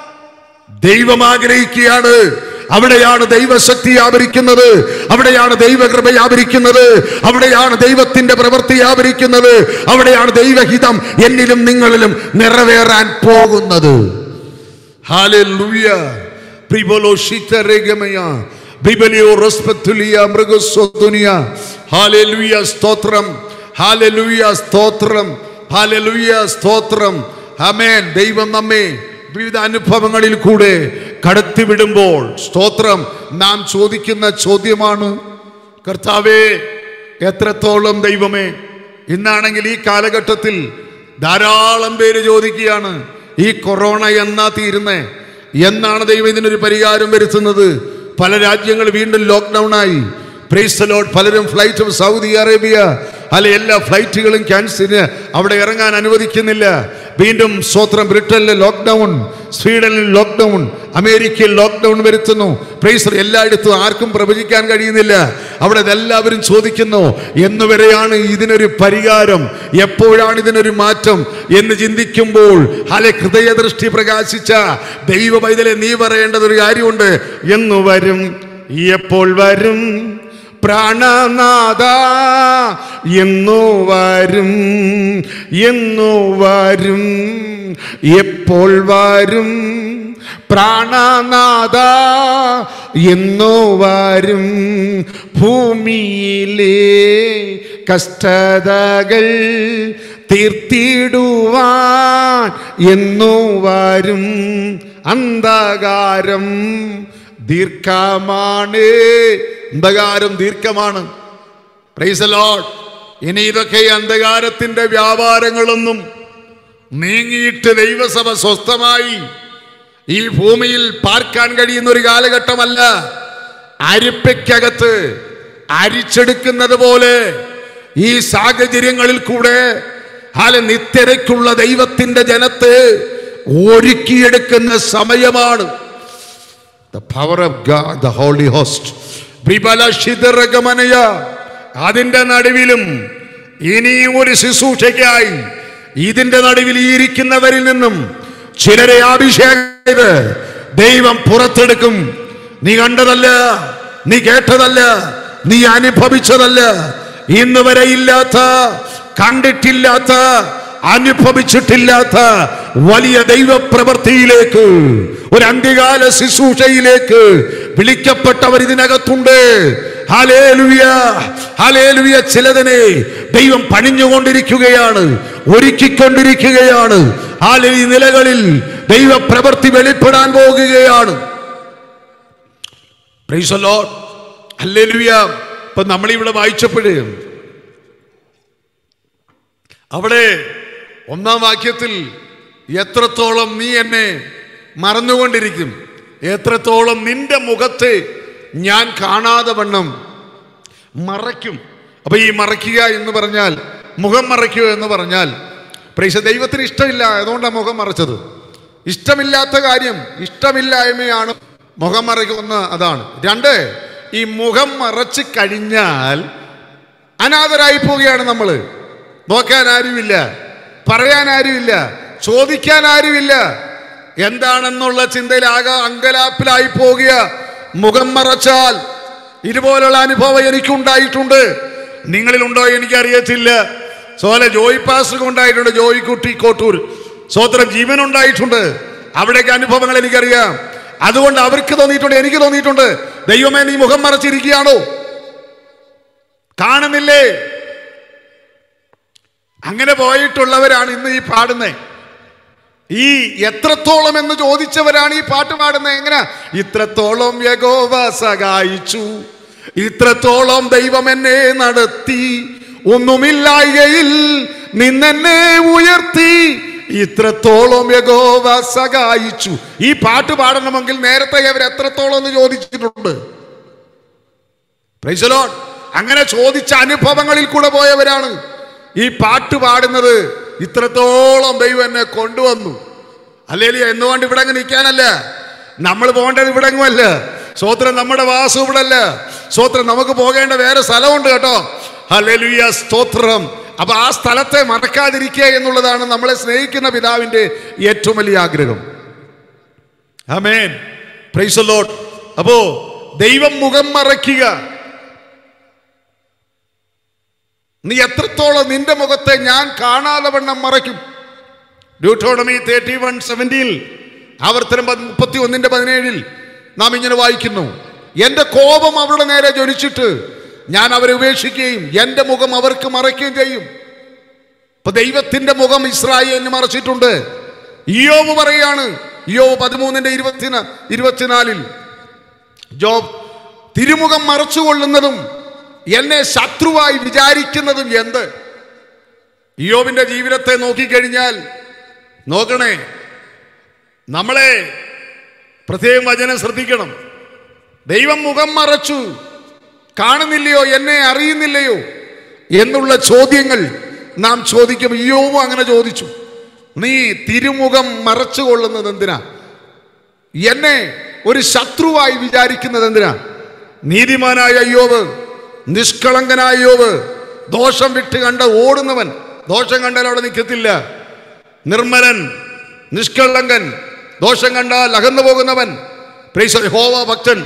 ദൈവം ആഗ്രഹിക്കുകയാണ്. അവിടെയാണ് ദൈവശക്തി വ്യാപരിക്കുന്നത്, അവിടെയാണ് ദൈവകൃപ വ്യാപരിക്കുന്നത്, അവിടെയാണ് ദൈവത്തിന്റെ പ്രവൃത്തി വ്യാപരിക്കുന്നത്, അവിടെയാണ് ദൈവഹിതം എന്നിലും നിങ്ങളിലും നിറവേറാൻ പോകുന്നത്. ഹല്ലേലൂയ. പ്രിബലോ ശിതരഗമയ ബിബലിയോ റസ്പത്തുലിയ മൃഗസ്വതുനിയ. ഹല്ലേലൂയ, സ്തോത്രം. ഹല്ലേലൂയ, സ്തോത്രം. ഹല്ലേലൂയ, സ്തോത്രം. ആമേൻ. ദൈവം നമ്മെ വിവിധ അനുഭവങ്ങളിൽ കൂടെ കടത്തിവിടുമ്പോൾ സ്തോത്രം, നാം ചോദിക്കുന്ന ചോദ്യമാണ്, കർത്താവേ എത്രത്തോളം ദൈവമേ. ഇന്നാണെങ്കിൽ ഈ കാലഘട്ടത്തിൽ ധാരാളം പേര് ചോദിക്കുകയാണ്, ഈ കൊറോണ എന്നാ തീരുന്നേ, എന്നാണ് ദൈവം ഇതിനൊരു പരിഹാരം വരുത്തുന്നത്? പല രാജ്യങ്ങൾ വീണ്ടും ലോക്ക്ഡൗൺ ആയി. Praise the Lord. പലരും ഫ്ലൈറ്റ്, സൗദി അറേബ്യ അല്ലെ എല്ലാ ഫ്ലൈറ്റുകളും ക്യാൻസൽ, അവിടെ ഇറങ്ങാൻ അനുവദിക്കുന്നില്ല. വീണ്ടും സ്വോത്രം ബ്രിട്ടനിൽ ലോക്ക്ഡൗൺ, സ്വീഡനിൽ ലോക്ക്ഡൗൺ, അമേരിക്കയിൽ ലോക്ക്ഡൗൺ വരുത്തുന്നു. പ്രൈസ് എല്ലായിടത്തും ആർക്കും പ്രവചിക്കാൻ കഴിയുന്നില്ല. അവിടെ എല്ലാവരും ചോദിക്കുന്നു, എന്നുവരെയാണ് ഇതിനൊരു പരിഹാരം, എപ്പോഴാണ് ഇതിനൊരു മാറ്റം എന്ന് ചിന്തിക്കുമ്പോൾ ഹാലെ ഹൃദയദൃഷ്ടി പ്രകാശിച്ച ദൈവ പൈതലെ നീ പറയേണ്ടതൊരു കാര്യമുണ്ട്. എന്നു വരും, എപ്പോൾ വരും പ്രാണനാഥ, എന്നു വരും, എന്നു വരും, എപ്പോൾ വരും പ്രാണനാഥ, എന്നു വരും. ഭൂമിയിലെ കഷ്ടതകൾ തീർത്തിടുവാൻ എന്നു വരും. അന്ധകാരം ദീർഘമാണ്, അന്ധകാരം ദീർഘമാണ്. Price the Lord. ഇനി ഇതൊക്കെ അന്ധകാരത്തിന്റെ വ്യാപാരങ്ങളൊന്നും നീങ്ങിയിട്ട് ദൈവസഭ സ്വസ്ഥമായി ഈ ഭൂമിയിൽ പാർക്കാൻ കഴിയുന്ന ഒരു കാലഘട്ടമല്ല. അരിപ്പയ്ക്കകത്ത് അരിച്ചെടുക്കുന്നത് പോലെ ഈ സാഹചര്യങ്ങളിൽ കൂടെ ഹാല നിത്യതയ്ക്കുള്ള ദൈവത്തിന്റെ ജനത്തെ ഒരുക്കിയെടുക്കുന്ന സമയമാണ്. The power of God, the Holy Host. അതിന്റെ നടുവിലും ഇനി ഒരു ശുശ്രൂഷയ്ക്കായി ഇതിന്റെ നടുവിൽ ഇരിക്കുന്നവരിൽ നിന്നും ചിലരെ അഭിഷേകം ചെയ്ത് ദൈവം പുറത്തെടുക്കും. നീ കണ്ടതല്ല, നീ കേട്ടതല്ല, നീ അനുഭവിച്ചതല്ല, ഇന്ന് വരെ ഇല്ലാത്ത, കണ്ടിട്ടില്ലാത്ത, അനുഭവിച്ചിട്ടില്ലാത്ത വലിയ ദൈവപ്രവൃത്തിയിലേക്ക്, ഒരു അന്ത്യകാല ശുശ്രൂഷയിലേക്ക് വിളിക്കപ്പെട്ടവർ ഇതിനകത്തുണ്ട്. ഹല്ലേലൂയ, ഹല്ലേലൂയ. ചിലതിനെ ദൈവം പണിഞ്ഞുകൊണ്ടിരിക്കുകയാണ്, ഒരുക്കിക്കൊണ്ടിരിക്കുകയാണ്. ഈ നിലകളിൽ ദൈവപ്രവൃത്തി വെളിപ്പെടാൻ പോകുകയാണ്. പ്രൈസ് ദി ലോർഡ്, ഹല്ലേലൂയ. ഇപ്പൊ നമ്മളിവിടെ വായിച്ചപ്പോഴേ അവിടെ ഒന്നാം വാക്യത്തിൽ എത്രത്തോളം നീ എന്നെ മറന്നുകൊണ്ടിരിക്കും, എത്രത്തോളം നിന്റെ മുഖത്തെ ഞാൻ കാണാതെ വണ്ണം മറയ്ക്കും. അപ്പൊ ഈ മറയ്ക്കുക എന്ന് പറഞ്ഞാൽ, മുഖം മറയ്ക്കുക എന്ന് പറഞ്ഞാൽ പ്രൈസ് ദൈവത്തിന് ഇഷ്ടമില്ല, അതുകൊണ്ടാണ് മുഖം മറച്ചത്. ഇഷ്ടമില്ലാത്ത കാര്യം, ഇഷ്ടമില്ലായ്മയാണ് മുഖം മറയ്ക്കുന്ന. അതാണ്. രണ്ട്, ഈ മുഖം മറച്ച് കഴിഞ്ഞാൽ അനാഥരായി പോവുകയാണ് നമ്മൾ. നോക്കാൻ ആരുമില്ല, പറയാൻ ആരുമില്ല, ചോദിക്കാൻ ആരുമില്ല. എന്താണെന്നുള്ള ചിന്തയിൽ ആകെ അങ്കലാപ്പിലായി പോകുക. മുഖം മറച്ചാൽ ഇതുപോലുള്ള അനുഭവം എനിക്കുണ്ടായിട്ടുണ്ട്. നിങ്ങളിലുണ്ടോ എനിക്കറിയത്തില്ല. സോല ജോയി പാസ്റ്റർക്ക് ഉണ്ടായിട്ടുണ്ട്, ജോയി കുട്ടി കോട്ടൂർ സ്വോത്രം ജീവനുണ്ടായിട്ടുണ്ട്. അവിടേക്ക് അനുഭവങ്ങൾ എനിക്കറിയാം. അതുകൊണ്ട് അവർക്ക് തോന്നിയിട്ടുണ്ട്, എനിക്ക് തോന്നിയിട്ടുണ്ട്, ദൈവമേ നീ മുഖം മറച്ചിരിക്കുകയാണോ, കാണുന്നില്ലേ? അങ്ങനെ പോയിട്ടുള്ളവരാണ് ഇന്ന് ഈ പാടുന്നേ. ഈ എത്രത്തോളം എന്ന് ചോദിച്ചവരാണ് ഈ പാട്ട് പാടുന്നത്. എങ്ങനെ? ഇത്രത്തോളം യഹോവ സഹായിച്ചു, ഇത്രത്തോളം ദൈവം എന്നെ നടത്തി, ഒന്നുമില്ലായ്കയിൽ നിന്നെന്നെ ഉയർത്തി, ഇത്രത്തോളം യഹോവ സഹായിച്ചു. ഈ പാട്ട് പാടണമെങ്കിൽ നേരത്തെ അവർ എത്രത്തോളം എന്ന് ചോദിച്ചിട്ടുണ്ട്. Praise the Lord. അങ്ങനെ ചോദിച്ച അനുഭവങ്ങളിൽ കൂടെ പോയവരാണ് ഈ പാട്ട് പാടുന്നത്. ഇത്രത്തോളം ദൈവം എന്നെ കൊണ്ടുവന്നു. ഹല്ലേലൂയ. എന്നുകൊണ്ട് ഇവിടെ അങ്ങ് നിൽക്കാനല്ല, നമ്മൾ പോകേണ്ടത് ഇവിടെ അങ്ങുമല്ല. സ്തോത്രം. നമ്മുടെ വാസം ഇവിടെ അല്ല. സ്തോത്രം. നമുക്ക് പോകേണ്ട വേറെ സ്ഥലമുണ്ട് കേട്ടോ. ഹല്ലേലൂയ, സ്തോത്രം. അപ്പൊ ആ സ്ഥലത്തെ മറക്കാതിരിക്കുക എന്നുള്ളതാണ് നമ്മളെ സ്നേഹിക്കുന്ന പിതാവിന്റെ ഏറ്റവും വലിയ ആഗ്രഹം. ആമേൻ. Praise the Lord. അപ്പോ ദൈവം മുഖം മറയ്ക്കുക. നീ എത്രത്തോളം നിന്റെ മുഖത്തെ ഞാൻ കാണാതെ വണ്ണം മറയ്ക്കും. ഡ്യൂട്ടോണമി തേർട്ടി വൺ സെവൻറ്റീൻ ആവർത്തനം മുപ്പത്തി ഒന്നിന്റെ പതിനേഴിൽ നാം ഇങ്ങനെ വായിക്കുന്നു, എന്റെ കോപം അവരുടെ നേരെ ജ്വലിച്ചിട്ട് ഞാൻ അവരെ ഉപേക്ഷിക്കുകയും എന്റെ മുഖം അവർക്ക് മറയ്ക്കുകയും ചെയ്യും. ഇപ്പൊ ദൈവത്തിന്റെ മുഖം ഇസ്രായേലിന് മറച്ചിട്ടുണ്ട്. ഇയ്യോബ് പറയാണ്, ഇയ്യോബ് പതിമൂന്നിന്റെ ഇരുപത്തി ഇരുപത്തിനാലിൽ ജോബ് തിരുമുഖം മറച്ചുകൊള്ളുന്നതും എന്നെ ശത്രുവായി വിചാരിക്കുന്നതും എന്ത്? ഇയ്യോബിന്റെ ജീവിതത്തെ നോക്കിക്കഴിഞ്ഞാൽ, നോക്കണേ, നമ്മളെ പ്രത്യേകം വചനം ശ്രദ്ധിക്കണം. ദൈവം മുഖം മറച്ചു, കാണുന്നില്ലയോ, എന്നെ അറിയുന്നില്ലയോ എന്നുള്ള ചോദ്യങ്ങൾ നാം ചോദിക്കും. ഇയ്യോബും അങ്ങനെ ചോദിച്ചു. നീ തിരുമുഖം മറച്ചുകൊള്ളുന്നത് എന്തിനാ? എന്നെ ഒരു ശത്രുവായി വിചാരിക്കുന്നത് എന്തിനാ? നീതിമാനായ അയ്യോബ്, നിഷ്കളങ്കനായ അയ്യോബ്, ദോഷം വിട്ട് കണ്ട ഓടുന്നവൻ, ദോഷം കണ്ടാൽ അവിടെ നിൽക്കത്തില്ല. നിർമ്മലൻ, നിഷ്കളങ്കൻ, ദോഷം കണ്ടാൽ അകന്നു പോകുന്നവൻ, യഹോവ ഭക്തൻ.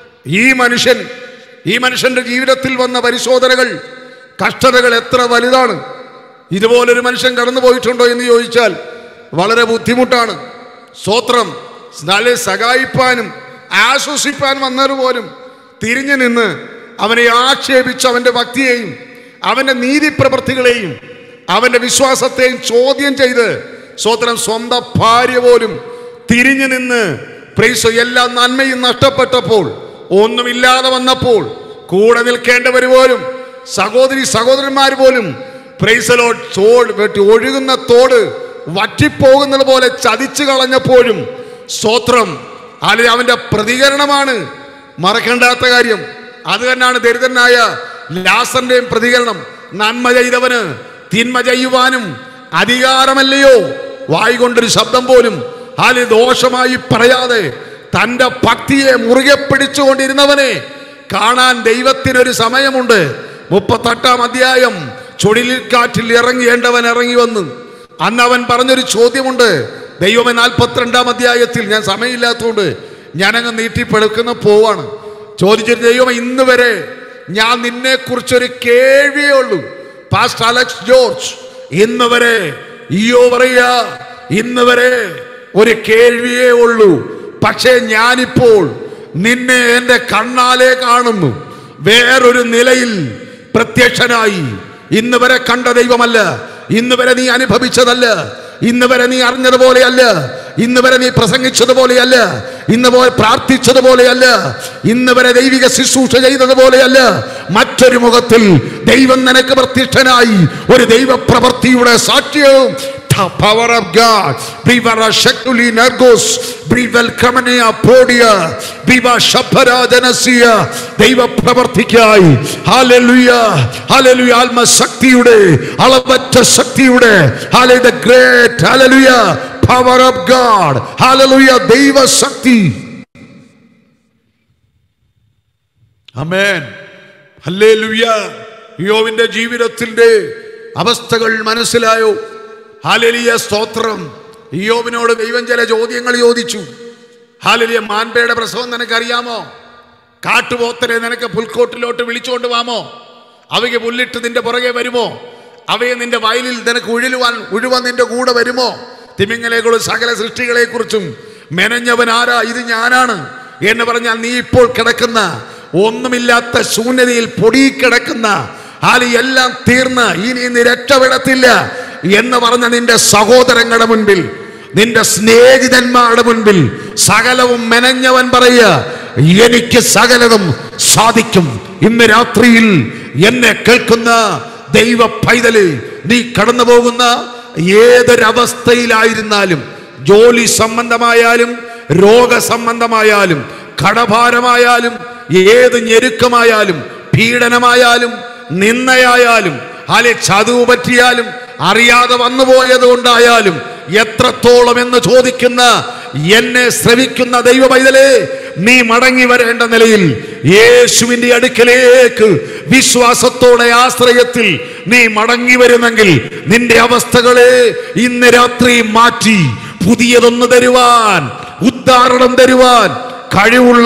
ഈ മനുഷ്യൻ, ഈ മനുഷ്യന്റെ ജീവിതത്തിൽ വന്ന പരിശോധനകൾ, കഷ്ടതകൾ എത്ര വലുതാണ്. ഇതുപോലൊരു മനുഷ്യൻ കടന്നു പോയിട്ടുണ്ടോ എന്ന് ചോദിച്ചാൽ വളരെ ബുദ്ധിമുട്ടാണ്. സ്തോത്രം. നാളെ സഹായിപ്പാനും ആശ്വസിപ്പാനും വന്നവർ പോലും തിരിഞ്ഞു നിന്ന് അവനെ ആക്ഷേപിച്ച് അവന്റെ ഭക്തിയെയും അവന്റെ നീതിപ്രവൃത്തികളെയും അവന്റെ വിശ്വാസത്തെയും ചോദ്യം ചെയ്ത്, സ്തോത്രം, സ്വന്തം ഭാര്യ പോലും തിരിഞ്ഞു നിന്ന് പ്രൈസ് എല്ലാ നന്മയും നഷ്ടപ്പെട്ടപ്പോൾ, ഒന്നുമില്ലാതെ വന്നപ്പോൾ കൂടെ നിൽക്കേണ്ടവർ പോലും, സഹോദരി സഹോദരന്മാർ പോലും പ്രൈസലോ ചോട് വെട്ടി ഒഴുകുന്ന തോട് വറ്റിപ്പോകുന്നത് പോലെ ചതിച്ചു കളഞ്ഞപ്പോഴും, സ്തോത്രം, അല്ലെങ്കിൽ അവന്റെ പ്രതികരണമാണ് മറക്കേണ്ടാത്ത കാര്യം. അത് തന്നെയാണ് ദരിദ്രനായ ലാസറിന്റെയും പ്രതികരണം. നന്മ ചെയ്തവന് തിന്മ ചെയ്യുവാനും അധികാരമല്ലയോ? വായി കൊണ്ടൊരു ശബ്ദം പോലും ആല് ദോഷമായി പറയാതെ തന്റെ ഭക്തിയെ മുറുകെ പിടിച്ചുകൊണ്ടിരുന്നവനെ കാണാൻ ദൈവത്തിനൊരു സമയമുണ്ട്. മുപ്പത്തെട്ടാം അധ്യായം ചുഴലിൽ കാറ്റിൽ ഇറങ്ങിയേണ്ടവൻ ഇറങ്ങി വന്നു. അന്ന് അവൻ പറഞ്ഞൊരു ചോദ്യമുണ്ട്. ദൈവമേ, നാൽപ്പത്തിരണ്ടാം അധ്യായത്തിൽ, ഞാൻ സമയമില്ലാത്തതുകൊണ്ട് ഞാനങ്ങ് നീട്ടിപ്പെടുക്കുന്ന പോവാണ്. ചോദിച്ചൊരു ദൈവമേ, ഇന്ന് വരെ ഞാൻ നിന്നെ കുറിച്ചൊരു കേൾവിയേ ഉള്ളൂ. പാസ്റ്റർ അലക്സ് ജോർജ് ഇന്ന് വരെ ഈയോ പറയുക, ഇന്ന് വരെ ഒരു കേൾവിയേ ഉള്ളൂ. പക്ഷേ ഞാനിപ്പോൾ നിന്നെ എൻ്റെ കണ്ണാലെ കാണുന്നു. വേറൊരു നിലയിൽ പ്രത്യക്ഷനായി. ഇന്ന് വരെ കണ്ട ദൈവമല്ല, ഇന്ന് വരെ നീ അനുഭവിച്ചതല്ല, ഇന്ന് വരെ നീ അറിഞ്ഞതുപോലെയല്ല, ഇന്ന് വരെ നീ പ്രസംഗിച്ചതുപോലെയല്ല, ഇന്ന് പോലെ പ്രാർത്ഥിച്ചതുപോലെയല്ല, ഇന്ന് വരെ ദൈവിക ശുശ്രൂഷ ചെയ്തതുപോലെയല്ല. മറ്റൊരു മുഖത്തിൽ ദൈവം നിനക്ക് പ്രത്യക്ഷനായി ഒരു ദൈവപ്രവൃത്തിയുടെ സാക്ഷ്യവും power of God. Briva Shakuli Nargos, Briva Kamania Podia, Briva Shapara Danasia, Deva Pravartikai. Hallelujah, Hallelujah, Alma Saktiude, Alabata Saktiude, Hallelujah, the great, Hallelujah, power of God, Hallelujah, Deva Sakti. Amen, Hallelujah. യോവിന്റെ ജീവിതത്തിന്റെ അവസ്ഥകൾ മനസ്സിലായോ? Hallelujah, സ്തോത്രം. യോബിനോട് ദൈവം ചില ചോദ്യങ്ങൾ ചോദിച്ചു. Hallelujah, മാൻപേയുടെ പ്രസവം നിനക്കറിയാമോ? കാട്ടുപോത്തനെ നിനക്ക് പുൽക്കോട്ടിലോട്ട് വിളിച്ചുകൊണ്ട് വാമോ? അവയ്ക്ക് പുല്ലിട്ട് നിന്റെ പുറകെ വരുമോ? അവയെ നിന്റെ വയലിൽ നിനക്ക് ഉഴുവാൻ ഉഴുവാൻ നിന്റെ കൂടെ വരുമോ? തിമിംഗലകളും സകല സൃഷ്ടികളെ കുറിച്ചും മെനഞ്ഞവൻ ആരാ? ഇത് ഞാനാണ് എന്ന് പറഞ്ഞാൽ നീ ഇപ്പോൾ കിടക്കുന്ന ഒന്നുമില്ലാത്ത ശൂന്യതയിൽ പൊടികിടക്കുന്ന ഹാലി എല്ലാം തീർന്ന് ഇനി നീ രക്ഷപ്പെടത്തില്ല എന്ന് പറഞ്ഞ നിന്റെ സഹോദരങ്ങളുടെ മുൻപിൽ, നിന്റെ സ്നേഹിതന്മാരുടെ മുൻപിൽ സകലവും മെനഞ്ഞവൻ പറയുക, എനിക്ക് സകലതും സാധിക്കും. ഇന്ന് രാത്രിയിൽ എന്നെ കേൾക്കുന്ന ദൈവ പൈതല്, നീ കടന്നു പോകുന്ന ഏതൊരവസ്ഥയിലായിരുന്നാലും, ജോലി സംബന്ധമായാലും രോഗസംബന്ധമായാലും കടഭാരമായാലും ഏത് ഞെരുക്കമായാലും പീഡനമായാലും നിന്ദയായാലും അല്ലെ ചതുവ് പറ്റിയാലും അറിയാതെ വന്നുപോയത് കൊണ്ടായാലും എത്രത്തോളം എന്ന് ചോദിക്കുന്ന എന്നെ ശ്രവിക്കുന്ന ദൈവ പൈതലേ, നീ മടങ്ങി വരേണ്ട നിലയിൽ യേശുവിന്റെ അടുക്കലേക്ക് വിശ്വാസത്തോടെ ആശ്രയത്തിൽ നീ മടങ്ങി വരുന്നെങ്കിൽ നിന്റെ അവസ്ഥകളെ ഇന്ന് രാത്രി മാറ്റി പുതിയതൊന്ന് തരുവാൻ, ഉദ്ധാരണം തരുവാൻ കഴിവുള്ള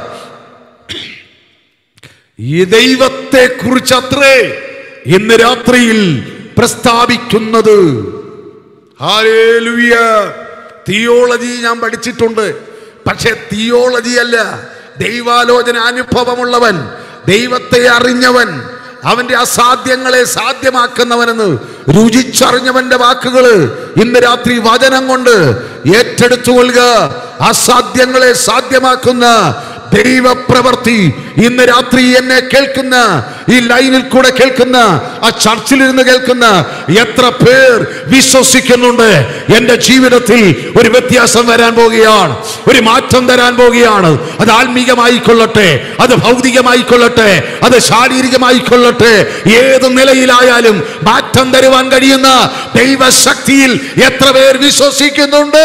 ഈ ദൈവത്തെ കുറിച്ചത്രേ ഇന്ന് രാത്രിയിൽ പ്രസ്താവിക്കുന്നത്. ഹല്ലേലൂയ. തിയോളജി ഞാൻ പഠിച്ചിട്ടുണ്ട്, പക്ഷെ തിയോളജി അല്ല, ദൈവാലോചന അനുഭവമുള്ളവൻ, ദൈവത്തെ അറിഞ്ഞവൻ, അവന്റെ അസാധ്യങ്ങളെ സാധ്യമാക്കുന്നവനെന്ന് രുചിച്ചറിഞ്ഞവന്റെ വാക്കുകള് ഇന്ന് രാത്രി വചനം കൊണ്ട് ഏറ്റെടുത്തുകൊള്ളുക. അസാധ്യങ്ങളെ സാധ്യമാക്കുന്ന ദൈവപ്രവൃത്തി ഇന്ന് രാത്രി എന്നെ കേൾക്കുന്ന, ഈ ലൈനിൽ കൂടെ കേൾക്കുന്ന, ആ ചർച്ചിലിരുന്ന് കേൾക്കുന്ന എത്ര പേർ വിശ്വസിക്കുന്നുണ്ട് എന്റെ ജീവിതത്തിൽ ഒരു വ്യത്യാസം വരാൻ പോകുകയാണ്, ഒരു മാറ്റം തരാൻ പോകുകയാണ്? അത് ആത്മീകമായിക്കൊള്ളട്ടെ, അത് ഭൗതികമായിക്കൊള്ളട്ടെ, അത് ശാരീരികമായിക്കൊള്ളട്ടെ, ഏത് നിലയിലായാലും മാറ്റം തരുവാൻ കഴിയുന്ന ദൈവശക്തിയിൽ എത്ര പേർ വിശ്വസിക്കുന്നുണ്ട്?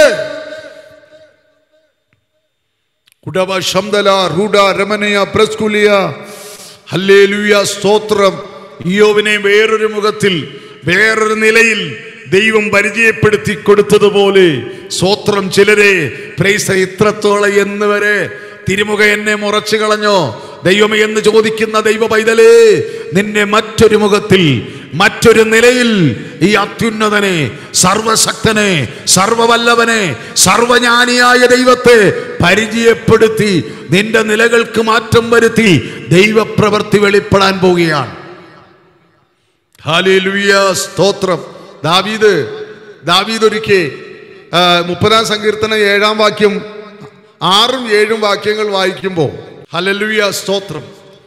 സ്തോത്രം. ഇയ്യോബിനെ വേറൊരു മുഖത്തിൽ, വേറൊരു നിലയിൽ ദൈവം പരിചയപ്പെടുത്തി കൊടുത്തതുപോലെ സ്തോത്രം. ചിലരെ പ്രൈസ് ഇത്രത്തോളം എന്ന് വരെ തിരുമുഖ എന്നെ മുറച്ചു കളഞ്ഞോ ദൈവമേ എന്ന് ചോദിക്കുന്ന ദൈവ പൈതലേ, നിന്നെ മറ്റൊരു മുഖത്തിൽ, മറ്റൊരു നിലയിൽ ഈ അത്യുന്നതനെ, സർവശക്തനെ, സർവവല്ലഭനെ, സർവജ്ഞാനിയായ ദൈവത്തെ പരിചയപ്പെടുത്തി നിന്റെ നിലകൾക്ക് മാറ്റം വരുത്തി ദൈവപ്രവൃത്തി വെളിപ്പെടാൻ പോവുകയാണ്. ഹല്ലേലൂയ, സ്തോത്രം. ദാവീദ് ദാവീദ് ഒരിക്കൽ മുപ്പതാം സങ്കീർത്തനം ഏഴാം വാക്യം, ആറും ഏഴും വാക്യങ്ങൾ വായിക്കുമ്പോൾ, ഹല്ലേലൂയ, സ്തോത്രം,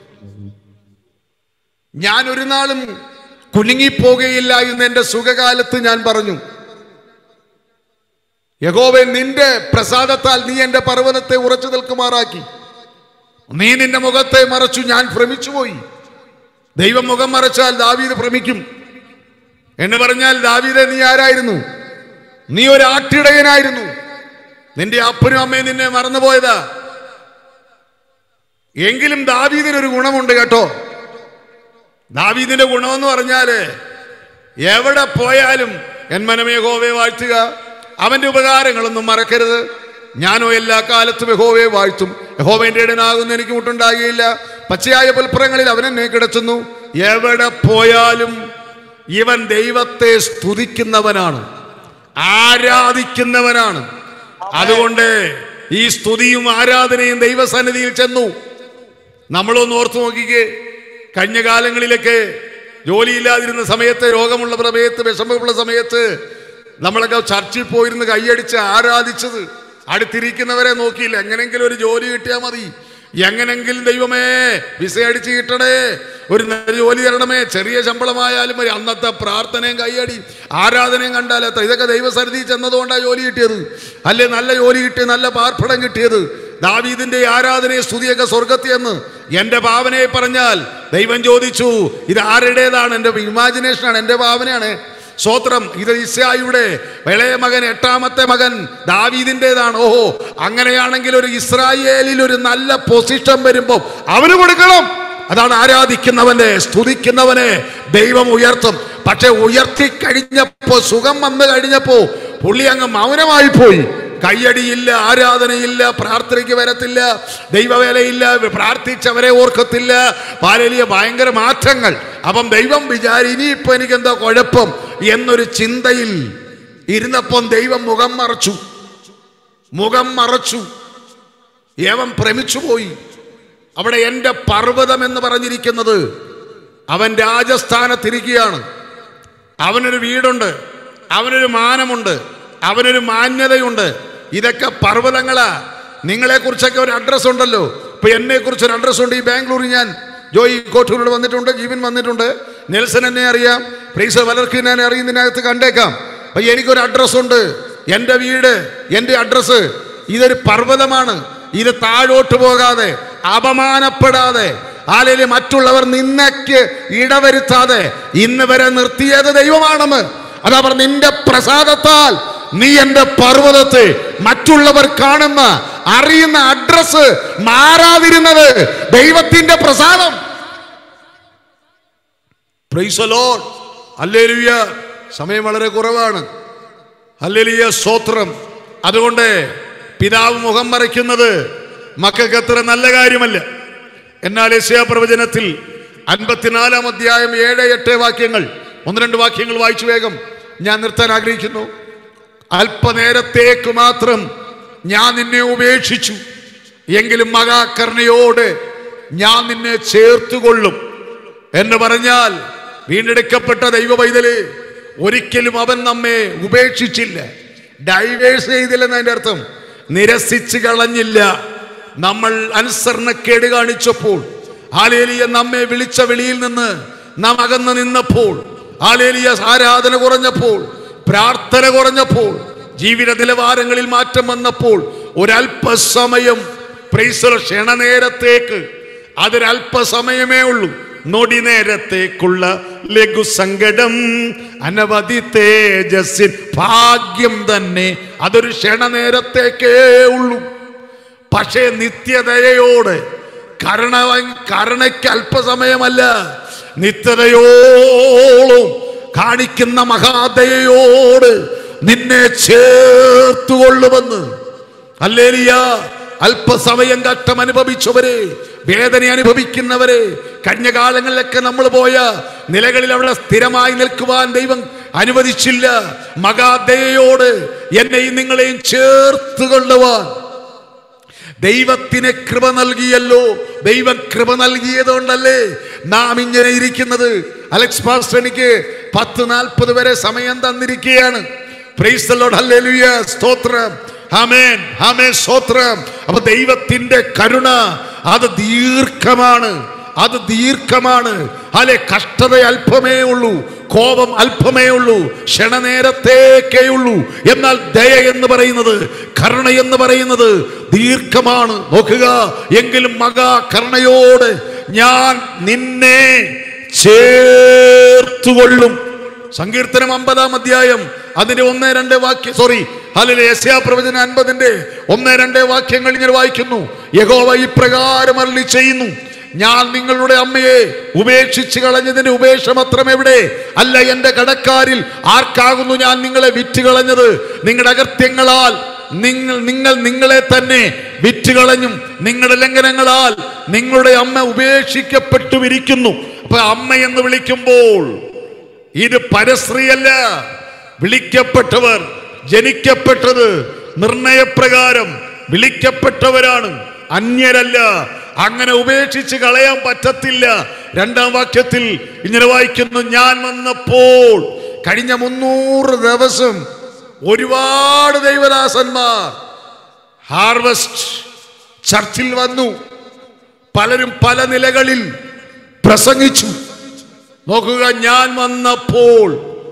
ഞാൻ ഒരു നാളും കുലുങ്ങിപ്പോകുകയില്ല എന്ന് എന്റെ സുഖകാലത്ത് ഞാൻ പറഞ്ഞു. യഹോവേ, നിന്റെ പ്രസാദത്താൽ നീ എന്റെ പർവ്വതത്തെ ഉറച്ചു നിൽക്കുമാറാക്കി. നീ നിന്റെ മുഖത്തെ മറച്ചു, ഞാൻ ഭ്രമിച്ചുപോയി. ദൈവം മുഖം മറച്ചാൽ ദാവീദ് ഭ്രമിക്കും എന്ന് പറഞ്ഞാൽ, ദാവീദേ, നീ ആരായിരുന്നു? നീ ഒരു ആട്ടിടയനായിരുന്നു. നിന്റെ അപ്പനും അമ്മയും നിന്നെ മറന്നുപോയതാ. എങ്കിലും ദാവീദിനൊരു ഗുണമുണ്ട് കേട്ടോ. ദാവീദിന്റെ ഗുണമെന്ന് പറഞ്ഞാല് എവിടെ പോയാലും എൻ മനമേ യഹോവയെ വാഴ്ത്തുക, അവന്റെ ഉപകാരങ്ങളൊന്നും മറക്കരുത്. ഞാനോ എല്ലാ കാലത്തും യഹോവയെ വാഴ്ത്തും. യഹോവയുടെ ഇടനാകുന്ന എനിക്ക് മുട്ടുണ്ടാകുകയില്ല. പച്ചയായ പുൽപ്പുറങ്ങളിൽ അവൻ എന്നെ കിടത്തുന്നു. എവിടെ പോയാലും ഇവൻ ദൈവത്തെ സ്തുതിക്കുന്നവനാണ്, ആരാധിക്കുന്നവനാണ്. അതുകൊണ്ട് ഈ സ്തുതിയും ആരാധനയും ദൈവസന്നിധിയിൽ ചെന്നു. നമ്മളൊന്ന് ഓർത്തു നോക്കിക്കേ, കഴിഞ്ഞ കാലങ്ങളിലൊക്കെ ജോലിയില്ലാതിരുന്ന സമയത്ത്, രോഗമുള്ള സമയത്ത്, വിഷമമുള്ള സമയത്ത് നമ്മളൊക്കെ ചർച്ചിൽ പോയിരുന്ന് കൈയടിച്ച് ആരാധിച്ചത്. അടുത്തിരിക്കുന്നവരെ നോക്കിയില്ല, എങ്ങനെങ്കിലും ഒരു ജോലി കിട്ടിയാൽ മതി, എങ്ങനെങ്കിലും ദൈവമേ വിസ അടിച്ച് കിട്ടണേ, ഒരു നല്ല ജോലി തരണമേ, ചെറിയ ശമ്പളമായാലും മതി. അന്നത്തെ പ്രാർത്ഥനയും കൈയടി ആരാധനയും കണ്ടാലത്ത ഇതൊക്കെ ദൈവസന്നിധി ചെന്നതുകൊണ്ടാണ് ജോലി കിട്ടിയത്, അല്ലെ നല്ല ജോലി കിട്ടിയ, നല്ല പാർപ്പിടം കിട്ടിയത്. ദാവീദിന്റെ ആരാധനയെ സ്തുതിയൊക്കെ സ്വർഗത്തിയെന്ന് എന്റെ ഭാവനയെ പറഞ്ഞാൽ ദൈവം ചോദിച്ചു, ഇത് ആരുടേതാണ്? എൻ്റെ ഇമാജിനേഷനാണ്, എൻ്റെ ഭാവനയാണ്. സ്തോത്രം. ഇത് ഇസ്രായേലിയുടെ ഇളയ മകൻ, എട്ടാമത്തെ മകൻ ദാവീദിൻ്റെതാണ്. ഓഹോ, അങ്ങനെയാണെങ്കിൽ ഒരു ഇസ്രായേലിൽ ഒരു നല്ല പൊസിഷൻ വരുമ്പോൾ അവന് കൊടുക്കണം. അതാണ് ആരാധിക്കുന്നവനെ, സ്തുതിക്കുന്നവനെ ദൈവം ഉയർത്തും. പക്ഷെ ഉയർത്തി കഴിഞ്ഞപ്പോ, സുഖം വന്നു കഴിഞ്ഞപ്പോ പുള്ളി അങ്ങ് മൗനമായി പോയി. കയ്യടിയില്ല, ആരാധനയില്ല, പ്രാർത്ഥനയ്ക്ക് വരത്തില്ല, ദൈവവേലയില്ല, പ്രാർത്ഥിച്ചവരെ ഓർക്കത്തില്ല. വലിയ ഭയങ്കര മാറ്റങ്ങൾ. അപ്പം ദൈവം വിചാരി ഇനിയിപ്പോ എനിക്കെന്താ കുഴപ്പം എന്നൊരു ചിന്തയിൽ ഇരുന്നപ്പം ദൈവം മുഖം മറച്ചു, മുഖം മറച്ചു. ഏവൻ ഭ്രമിച്ചു പോയി. അവിടെ എൻ്റെ പർവ്വതം എന്ന് പറഞ്ഞിരിക്കുന്നത് അവൻ രാജസ്ഥാനത്തിരിക്കുകയാണ്. അവനൊരു വീടുണ്ട്, അവനൊരു മാനമുണ്ട്, അവനൊരു മാന്യതയുണ്ട്. ഇതൊക്കെ പർവ്വതങ്ങളാ. നിങ്ങളെ കുറിച്ചൊക്കെ ഒരു അഡ്രസ് ഉണ്ടല്ലോ. ഇപ്പൊ എന്നെ കുറിച്ച് ഒരു അഡ്രസ് ഉണ്ട്. ഈ ബാംഗ്ലൂരിൽ ഞാൻ ജോയി കോട്ടൂരിലൂടെ വന്നിട്ടുണ്ട്, ജീവൻ വന്നിട്ടുണ്ട്, നെൽസൺ എന്നെ അറിയാം, പ്രീസ പലർക്കും ഞാൻ അറിയുന്നതിനകത്ത് കണ്ടേക്കാം. അപ്പൊ എനിക്കൊരു അഡ്രസ് ഉണ്ട്. എൻ്റെ വീട്, എൻ്റെ അഡ്രസ് ഇതൊരു പർവ്വതമാണ്. ഇത് താഴോട്ട് പോകാതെ, അപമാനപ്പെടാതെ, ആലയിലെ മറ്റുള്ളവർ നിന്നയ്ക്ക് ഇടവരുത്താതെ ഇന്ന് വരെ നിർത്തിയത് ദൈവമാണെന്ന്. അതാ പറഞ്ഞ, നിന്റെ പ്രസാദത്താൽ നീ എന്റെ പർവ്വതത്തെ മറ്റുള്ളവർ കാണുന്ന, അറിയുന്ന അഡ്രസ് മാറാതിരുന്നത് ദൈവത്തിന്റെ പ്രസാദം. Praise the Lord. ഹല്ലേലൂയ. സമയം വളരെ കുറവാണ്. ഹല്ലേലൂയ, സ്തോത്രം. അതുകൊണ്ട് പിതാവ് മുഖം മറയ്ക്കുന്നത് മക്കൾക്ക് അത്ര നല്ല കാര്യമല്ല. എന്നാൽ യെശയ്യാ പ്രവചനത്തിൽ അൻപത്തിനാലാം അധ്യായം ഏഴ് എട്ട് വാക്യങ്ങൾ, ഒന്ന് രണ്ട് വാക്യങ്ങൾ വായിച്ചു വേഗം ഞാൻ നിർത്താൻ ആഗ്രഹിക്കുന്നു. അല്പനേരത്തേക്ക് മാത്രം ഞാൻ നിന്നെ ഉപേക്ഷിച്ചു, എങ്കിലും മഹാകരുണയോട് ഞാൻ നിന്നെ ചേർത്തുകൊള്ളും എന്ന് പറഞ്ഞാൽ, വീണ്ടെടുക്കപ്പെട്ട ദൈവ പൈതല്, ഒരിക്കലും അവൻ നമ്മെ ഉപേക്ഷിച്ചില്ല, ഡൈവേഴ്സ് ചെയ്തില്ലെന്ന് അതിൻ്റെ അർത്ഥം. നിരസിച്ച് കളഞ്ഞില്ല, നമ്മൾ അനുസരണക്കേട് കാണിച്ചപ്പോൾ, ഹല്ലേലൂയ, നമ്മെ വിളിച്ച വിളിയിൽ നിന്ന് നാം അകന്നു നിന്നപ്പോൾ, ഹല്ലേലൂയ, ആരാധന കുറഞ്ഞപ്പോൾ, പ്രാർത്ഥന കുറഞ്ഞപ്പോൾ, ജീവിത നിലവാരങ്ങളിൽ മാറ്റം വന്നപ്പോൾ, ഒരല്പസമയം പ്രൈസ് ക്ഷണനേരത്തേക്ക്, അതൊരല്പസമയമേ ഉള്ളൂ, നൊടി നേരത്തേക്കുള്ള ലഘു സങ്കടം അനവധി തേജസ്സിൻ ഭാഗ്യം തന്നെ, അതൊരു ക്ഷണനേരത്തേക്കേ ഉള്ളൂ. പക്ഷേ നിത്യതയോട് കരുണ കരുണയ്ക്ക് അല്പസമയമല്ല, നിത്യതയോളം കാണിക്കുന്ന മഹാദയോട് നിന്നെ ചേർത്തുകൊള്ളുമെന്ന്. ഹല്ലേലൂയ. അല്പസമയം കഷ്ടം അനുഭവിച്ചവരെ, വേദന അനുഭവിക്കുന്നവരെ, കഴിഞ്ഞ കാലങ്ങളിലൊക്കെ നമ്മൾ പോയ നിലകളിൽ അവിടെ സ്ഥിരമായി നിൽക്കുവാൻ ദൈവം അനുവദിച്ചില്ല. മഹാദയോട് എന്നെയും നിങ്ങളെയും ചേർത്തുകൊള്ളുവാൻ ദൈവത്തിന് കൃപ നൽകിയല്ലോ. ദൈവം കൃപ നൽകിയതുകൊണ്ടല്ലേ നാം ഇങ്ങനെ ഇരിക്കുന്നത്. അലക്സ് പാസ്റ്റർ എനിക്ക് പത്ത് നാൽപ്പത് വരെ സമയം തന്നിരിക്കുകയാണ്. Praise the Lord. ഹല്ലേലൂയ. സ്തോത്രം. ആമേൻ. ആമേൻ. സ്തോത്രം. അപ്പൊ ദൈവത്തിന്റെ കരുണ അത് ദീർഘമാണ്, അത് ദീർഘമാണ്. അല്ലെ, കഷ്ടത അല്പമേ ഉള്ളൂ, കോപം അല്പമേ ഉള്ളൂ, ക്ഷണനേരത്തേക്കേ ഉള്ളൂ. എന്നാൽ ദയ എന്ന് പറയുന്നത്, കരുണ എന്ന് പറയുന്നത് ദീർഘമാണ്. നോക്കുക, എങ്കിലും മകാ കരുണയോട് ഞാൻ നിന്നെ ചേർത്തുകൊള്ളും. സങ്കീർത്തനം അമ്പതാം അധ്യായം അതിന്റെ ഒന്ന് രണ്ട് വാക്യം സോറി ഹല്ലേലൂയ യെശയ്യാ പ്രവചനം അൻപതിന്റെ ഒന്ന് രണ്ട് വാക്യങ്ങൾ ഇങ്ങനെ വായിക്കുന്നു. യഹോവ ഇപ്രകാരം അരുളി ചെയ്യുന്നു, ഞാൻ നിങ്ങളുടെ അമ്മയെ ഉപേക്ഷിച്ച് കളഞ്ഞതിന്റെ ഉപേക്ഷ മാത്രം എവിടെ? അല്ല, എന്റെ കടക്കാരിൽ ആർക്കാകുന്നു ഞാൻ നിങ്ങളെ വിറ്റ് കളഞ്ഞത്? നിങ്ങളുടെ അകൃത്യങ്ങളാൽ നിങ്ങൾ നിങ്ങൾ നിങ്ങളെ തന്നെ വിറ്റ് കളഞ്ഞും നിങ്ങളുടെ ലംഘനങ്ങളാൽ നിങ്ങളുടെ അമ്മ ഉപേക്ഷിക്കപ്പെട്ടുമിരിക്കുന്നു. അപ്പൊ അമ്മ എന്ന് വിളിക്കുമ്പോൾ ഇത് പരസ്ത്രീയല്ല. വിളിക്കപ്പെട്ടവർ, ജനിക്കപ്പെട്ടത് നിർണയപ്രകാരം വിളിക്കപ്പെട്ടവരാണ്, അന്യരല്ല. അങ്ങനെ ഉപേക്ഷിച്ച് കളയാൻ പറ്റത്തില്ല. രണ്ടാം വാക്യത്തിൽ ഇങ്ങനെ വായിക്കുന്നു, ഞാൻ വന്നപ്പോൾ കഴിഞ്ഞ മുന്നൂറ് ദിവസം ഒരുപാട് ദൈവദാസന്മാർ ഹാർവസ്റ്റ് ചർച്ചിൽ വന്നു. പലരും പല നിലകളിൽ പ്രസംഗിച്ചു. നോക്കുക, ഞാൻ വന്നപ്പോൾ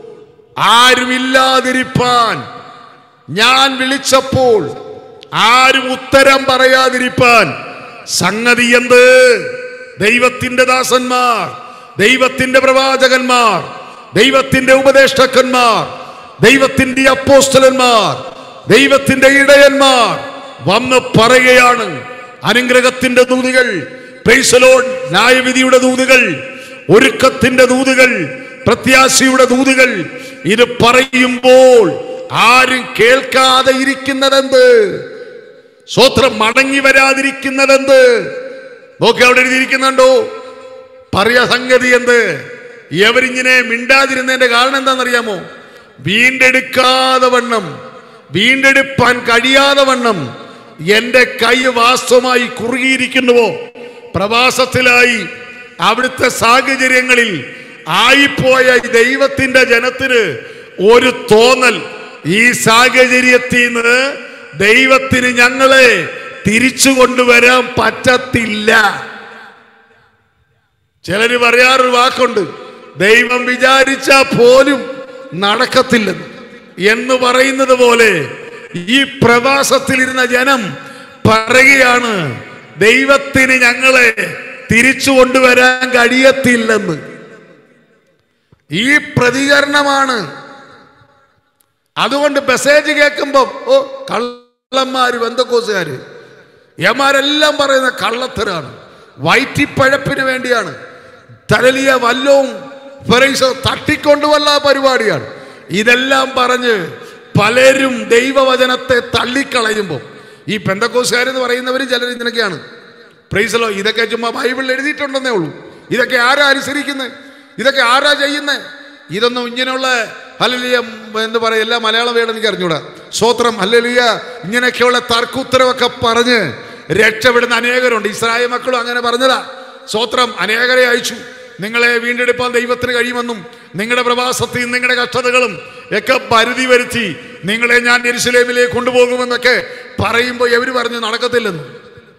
ആരുമില്ലാതിരിപ്പാൻ, ഞാൻ വിളിച്ചപ്പോൾ ആരും ഉത്തരം പറയാതിരിപ്പാൻ. സംഗതി എന്ത്? ദൈവത്തിന്റെ ദാസന്മാർ, ദൈവത്തിന്റെ പ്രവാചകന്മാർ, ദൈവത്തിന്റെ ഉപദേഷ്ടാക്കന്മാർ, ദൈവത്തിന്റെ അപ്പോസ്തലന്മാർ, ദൈവത്തിന്റെ ഇടയന്മാർ വന്ന് പറയുകയാണ്. അനുഗ്രഹത്തിന്റെ ദൂതുകൾ, പ്രൈസ് ദി ലോർഡ്, ന്യായവിധിയുടെ ദൂതുകൾ, ഒരുക്കത്തിന്റെ ദൂതുകൾ, പ്രത്യാശയുടെ ദൂതുകൾ. ഇത് പറയുമ്പോൾ ആരും കേൾക്കാതെ ഇരിക്കുന്നതെന്ത്? സ്വത്രം മടങ്ങി വരാതിരിക്കുന്നതെന്ത്? നോക്കി, അവിടെ എഴുതിയിരിക്കുന്നുണ്ടോ? പറയാ സംഗതി എന്ത്? എവരിങ്ങനെ മിണ്ടാതിരുന്നതിന്റെ കാരണം എന്താണെന്നറിയാമോ? വീണ്ടെടുക്കാതെ വണ്ണം, വീണ്ടെടുപ്പാൻ കഴിയാതെ വണ്ണം എന്റെ കൈ വാസ്തവമായി കുറുകിയിരിക്കുന്നുവോ? പ്രവാസത്തിലായി അവിടുത്തെ സാഹചര്യങ്ങളിൽ ആയിപ്പോയ ദൈവത്തിന്റെ ജനത്തിന് ഒരു തോന്നൽ, ഈ സാഹചര്യത്തിൽ നിന്ന് ദൈവത്തിന് ഞങ്ങളെ തിരിച്ചു കൊണ്ടുവരാൻ പറ്റത്തില്ല. ചിലര് പറയാറൊരു വാക്കുണ്ട്, ദൈവം വിചാരിച്ചാൽ പോലും നടക്കത്തില്ലെന്ന് എന്ന് പറയുന്നത് പോലെ ഈ പ്രവാസത്തിലിരുന്ന ജനം പറയുകയാണ്, ദൈവത്തിന് ഞങ്ങളെ തിരിച്ചു കൊണ്ടുവരാൻ കഴിയത്തില്ലെന്ന്. ഈ പ്രതികരണമാണ്. അതുകൊണ്ട് മെസ്സേജ് കേൾക്കുമ്പോ ഓ കള്ളന്മാര്, ബന്ധക്കോസുകാര്, യമാരെല്ലാം പറയുന്ന കള്ളത്തരാണ്, വയറ്റിപ്പഴപ്പിന് വേണ്ടിയാണ്, തരലിയ വല്ലവും തട്ടിക്കൊണ്ടുവല്ല പരിപാടിയാണ്. ഇതെല്ലാം പറഞ്ഞ് പലരും ദൈവവചനത്തെ തള്ളിക്കളയുമ്പോൾ ഈ പെന്തക്കോസുകാരെന്ന് പറയുന്നവർ ചിലർ ഇതിനൊക്കെയാണ്. പ്രൈസലോ, ഇതൊക്കെ ചുമ്മാ ബൈബിളിൽ എഴുതിയിട്ടുണ്ടെന്നേ ഉള്ളൂ. ഇതൊക്കെ ആരാ അനുസരിക്കുന്നത്? ഇതൊക്കെ ആരാ ചെയ്യുന്നത്? ഇതൊന്നും ഇങ്ങനെയുള്ള ഹല്ലേലൂയ എന്ന് പറയും, എല്ലാ മലയാളം വേണം എനിക്ക് അറിഞ്ഞൂടാ. സ്തോത്രം. ഹല്ലേലൂയ. ഇങ്ങനെയൊക്കെയുള്ള തർക്കുത്തരവൊക്കെ പറഞ്ഞ് രക്ഷപ്പെടുന്ന അനേകരുണ്ട്. ഇസ്രായേൽ മക്കളും അങ്ങനെ പറഞ്ഞതാ. സ്തോത്രം. അനേകരെ അയച്ചു, നിങ്ങളെ വീണ്ടെടുപ്പാൻ ദൈവത്തിന് കഴിയുമെന്നും നിങ്ങളുടെ പ്രവാസത്തെയും നിങ്ങളുടെ കഷ്ടതകളും ഒക്കെ പരിധി വരുത്തി നിങ്ങളെ ഞാൻ യെരുശലേമിലേക്ക് കൊണ്ടുപോകുമെന്നൊക്കെ പറയുമ്പോൾ എവര് പറഞ്ഞു നടക്കത്തില്ലെന്ന്.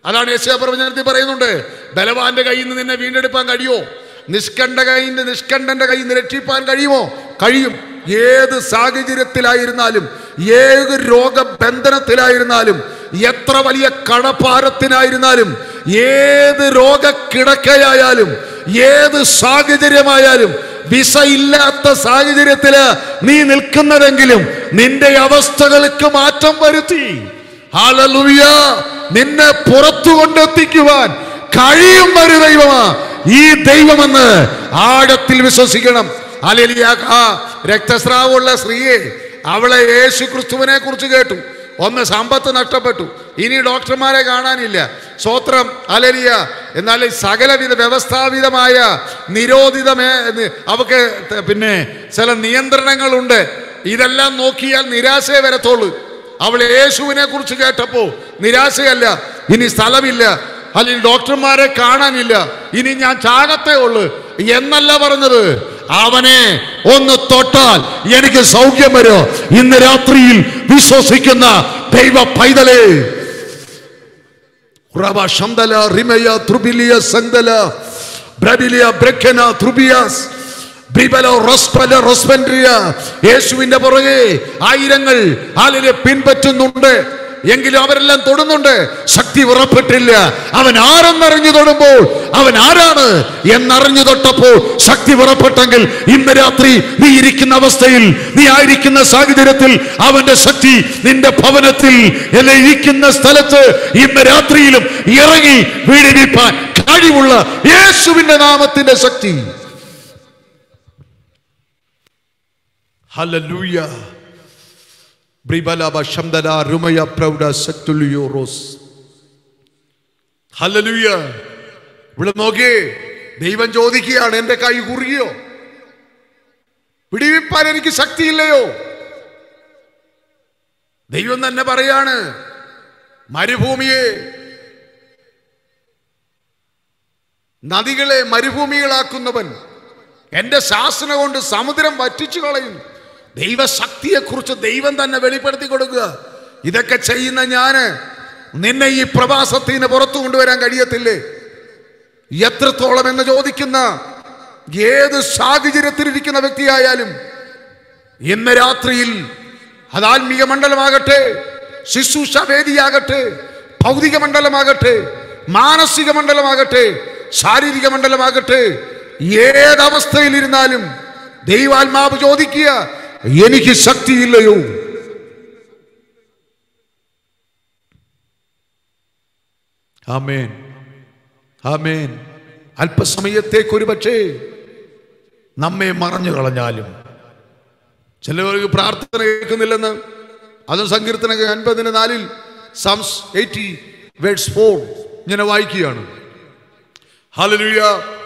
അതാണ് യെശയ്യാ പ്രവചനത്തിൽ പറയുന്നുണ്ട്, ബലവാന്റെ കയ്യിൽ നിന്ന് നിന്നെ വീണ്ടെടുപ്പാൻ കഴിയുമോ? നിഷ്കണ്ഠ കയ്യിൽ നിഷ്കണ്ഠന്റെ കയ്യിൽ നിന്ന് രക്ഷിപ്പാൻ കഴിയുമോ? കഴിയും. ഏത് സാഹചര്യത്തിലായിരുന്നാലും, ഏത് രോഗബന്ധനത്തിലായിരുന്നാലും, എത്ര വലിയ കടഭാരത്തിനായിരുന്നാലും, ഏത് രോഗക്കിടക്കയായാലും, ഏത് സാഹചര്യമായാലും, വിസ ഇല്ലാത്ത സാഹചര്യത്തില് നീ നിൽക്കുന്നതെങ്കിലും നിന്റെ അവസ്ഥകൾക്ക് മാറ്റം വരുത്തി ഹല്ലേലൂയ നിന്നെ പുറത്തു കൊണ്ടെത്തിക്കുവാൻ കഴിയുന്ന ഒരു ദൈവമാ ഈ ദൈവമെന്ന് ആഴത്തിൽ വിശ്വസിക്കണം. ഹല്ലേലൂയ. ആ രക്തസ്രാവമുള്ള സ്ത്രീയെ, അവളെ യേശു ക്രിസ്തുവിനെ കുറിച്ച് കേട്ടു. ഒന്ന്, സമ്പത്ത് നഷ്ടപ്പെട്ടു, ഇനി ഡോക്ടർമാരെ കാണാനില്ല. സ്വോത്രം. ഹല്ലേലൂയ. എന്നാൽ സകലവിധ വ്യവസ്ഥാപിതമായ നിരോധിതമേ അവക്ക് പിന്നെ ചില നിയന്ത്രണങ്ങളുണ്ട്. ഇതെല്ലാം നോക്കിയാൽ നിരാശയെ വരത്തുള്ളൂ. അവൾ യേശുവിനെ കുറിച്ച് കേട്ടപ്പോ നിരാശയല്ല, ഇനി സ്ഥലമില്ല, അല്ലെങ്കിൽ ഡോക്ടർമാരെ കാണാനില്ല, ഇനി ഞാൻ ചാകത്തേ ഉള്ളു എന്നല്ല പറഞ്ഞത്. അവനെ ഒന്ന് തൊട്ടാൽ എനിക്ക് സൗഖ്യം വരോ. ഇന്ന് രാത്രിയിൽ വിശ്വസിക്കുന്ന ദൈവ പൈതലേ, യേശുവിന്റെ പുറകെ ആയിരങ്ങൾ ആളിനെ പിൻപറ്റുന്നുണ്ട്, എങ്കിലും അവരെല്ലാം തൊടുന്നുണ്ട്. ശക്തി ഉറപ്പെട്ടില്ല. അവൻ ആരെന്നറിഞ്ഞു തൊടുമ്പോൾ, അവൻ ആരാണ് എന്നറിഞ്ഞു തൊട്ടപ്പോൾ ശക്തി ഉറപ്പെട്ടെങ്കിൽ ഇന്ന് രാത്രി നീ ഇരിക്കുന്ന അവസ്ഥയിൽ, നീ ആയിരിക്കുന്ന സാഹചര്യത്തിൽ അവന്റെ ശക്തി നിന്റെ ഭവനത്തിൽ എല്ലാം ഇരിക്കുന്ന സ്ഥലത്ത് ഇന്ന് രാത്രിയിലും ഇറങ്ങി വീടിരിപ്പാൻ കഴിവുള്ള യേശുവിന്റെ നാമത്തിന്റെ ശക്തി. ഹല്ലേലൂയ. ഹല്ലേലൂയ. ഇവിടെ നോക്കി, ദൈവം ചോദിക്കുകയാണ്, എന്റെ കൈ കുറുകിയോ? പിടിവിപ്പാൻ എനിക്ക് ശക്തിയില്ലയോ? ദൈവം തന്നെ പറയാണ്, മരുഭൂമിയെ, നദികളെ മരുഭൂമികളാക്കുന്നവൻ എന്റെ ശാസന കൊണ്ട് സമുദ്രം വറ്റിച്ചു കളയും. ദൈവശക്തിയെ കുറിച്ച് ദൈവം തന്നെ വെളിപ്പെടുത്തി കൊടുക്കുക. ഇതൊക്കെ ചെയ്യുന്ന ഞാന് നിന്നെ ഈ പ്രവാസത്തിന് പുറത്തു കൊണ്ടുവരാൻ കഴിയത്തില്ലേ? എത്രത്തോളം എന്ന് ചോദിക്കുന്ന ഏത് സാഹചര്യത്തിലിരിക്കുന്ന വ്യക്തിയായാലും ഇന്ന് രാത്രിയിൽ, അത് ആത്മീയ മണ്ഡലമാകട്ടെ, ശുശ്രൂഷ വേദിയാകട്ടെ, ഭൗതിക മണ്ഡലമാകട്ടെ, മാനസിക മണ്ഡലമാകട്ടെ, ശാരീരിക മണ്ഡലമാകട്ടെ, ഏതവസ്ഥയിലിരുന്നാലും ദൈവാത്മാവ് ചോദിക്കുക, എനിക്ക് ശക്തിയില്ലയോ? ആമേൻ, ആമേൻ. അല്പസമയത്തേക്ക് ഒരു പക്ഷേ നമ്മെ മറഞ്ഞു കളഞ്ഞാലും, ചിലവർക്ക് പ്രാർത്ഥന കേൾക്കുന്നില്ലെന്ന്, അതും സങ്കീർത്തന അൻപതിന് നാലിൽ സാംസ് എയ്റ്റി വേഴ്സ് ഫോർ ഇങ്ങനെ വായിക്കുകയാണ്. ഹല്ലേലൂയ.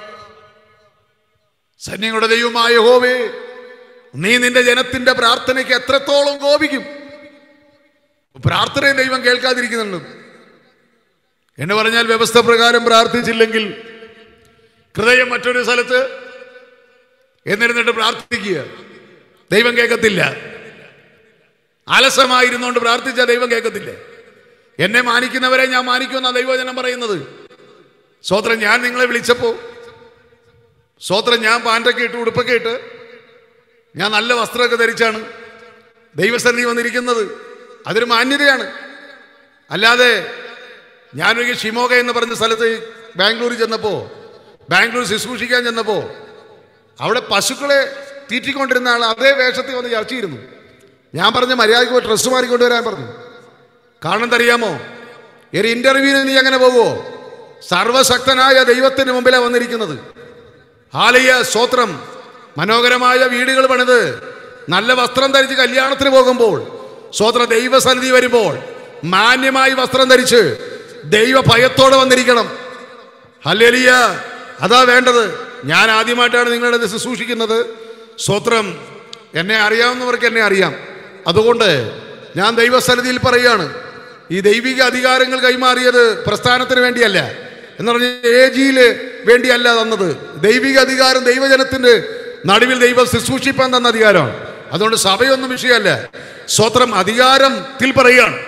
സൈന്യങ്ങളുടെ ദൈവമായ യഹോവേ, നീ നിന്റെ ജനത്തിന്റെ പ്രാർത്ഥനയ്ക്ക് എത്രത്തോളം കോപിക്കും? പ്രാർത്ഥനയും ദൈവം കേൾക്കാതിരിക്കുന്നുണ്ട് എന്ന് പറഞ്ഞാൽ, വ്യവസ്ഥ പ്രകാരം പ്രാർത്ഥിച്ചില്ലെങ്കിൽ ഹൃദയം മറ്റൊരു സ്ഥലത്ത് എന്നിരുന്നിട്ട് പ്രാർത്ഥിക്കുക, ദൈവം കേൾക്കത്തില്ല. അലസമായിരുന്നുകൊണ്ട് പ്രാർത്ഥിച്ചാൽ ദൈവം കേൾക്കത്തില്ല. എന്നെ മാനിക്കുന്നവരെ ഞാൻ മാനിക്കുമെന്നാണ് ദൈവവചനം പറയുന്നത്. സ്തോത്രം. ഞാൻ നിങ്ങളെ വിളിച്ചപ്പോ, സ്തോത്രം, ഞാൻ പാൻറ്റൊക്കെ ഇട്ട് ഉടുപ്പൊക്കെ ഇട്ട് ഞാൻ നല്ല വസ്ത്രമൊക്കെ ധരിച്ചാണ് ദൈവസന്നിധി വന്നിരിക്കുന്നത്. അതൊരു മാന്യതയാണ്. അല്ലാതെ ഞാനൊരു ഷിമോഗ എന്ന് പറഞ്ഞ സ്ഥലത്ത് ബാംഗ്ലൂരിൽ ചെന്നപ്പോ, ബാംഗ്ലൂർ ശുശ്രൂഷിക്കാൻ ചെന്നപ്പോ, അവിടെ പശുക്കളെ തീറ്റിക്കൊണ്ടിരുന്ന ആൾ അതേ വേഷത്തിൽ വന്ന് ചർച്ചയിരുന്നു. ഞാൻ പറഞ്ഞ മര്യാദയ്ക്ക് ഡ്രസ്സ് മാറിക്കൊണ്ടുവരാൻ പറഞ്ഞു. കാരണം എന്തറിയാമോ? ഒരു ഇന്റർവ്യൂവിന് നീ അങ്ങനെ പോവോ? സർവശക്തനായ ദൈവത്തിന് മുമ്പിലാണ് വന്നിരിക്കുന്നത്. ഹാലയ സ്തോത്രം. മനോഹരമായ വീടുകൾ പണിത് നല്ല വസ്ത്രം ധരിച്ച് കല്യാണത്തിന് പോകുമ്പോൾ, സ്തോത്ര, ദൈവസന്നിധി വരുമ്പോൾ മാന്യമായി വസ്ത്രം ധരിച്ച് ദൈവ ഭയത്തോടെ വന്നിരിക്കണം. ഹല്ലേലൂയ. അതാ വേണ്ടത്. ഞാൻ ആദ്യമായിട്ടാണ് നിങ്ങളുടെ ശുശ്രൂഷിക്കുന്നത്. സ്തോത്രം. എന്നെ അറിയാവുന്നവർക്ക് എന്നെ അറിയാം. അതുകൊണ്ട് ഞാൻ ദൈവസന്നിധിയിൽ പറയുകയാണ്, ഈ ദൈവിക അധികാരങ്ങൾ കൈമാറിയത് പ്രസ്ഥാനത്തിന് വേണ്ടിയല്ല, എന്ന് പറഞ്ഞ ഏജിയില് വേണ്ടിയല്ല തന്നത്. ദൈവിക അധികാരം ദൈവജനത്തിന്റെ നടുവിൽ ദൈവം ശുശ്രൂഷിപ്പാൻ തന്ന അധികാരമാണ്. അതുകൊണ്ട് സഭയൊന്നും വിഷയമല്ല. സ്തോത്രം. അധികാരത്തിൽ പറയുകയാണ്,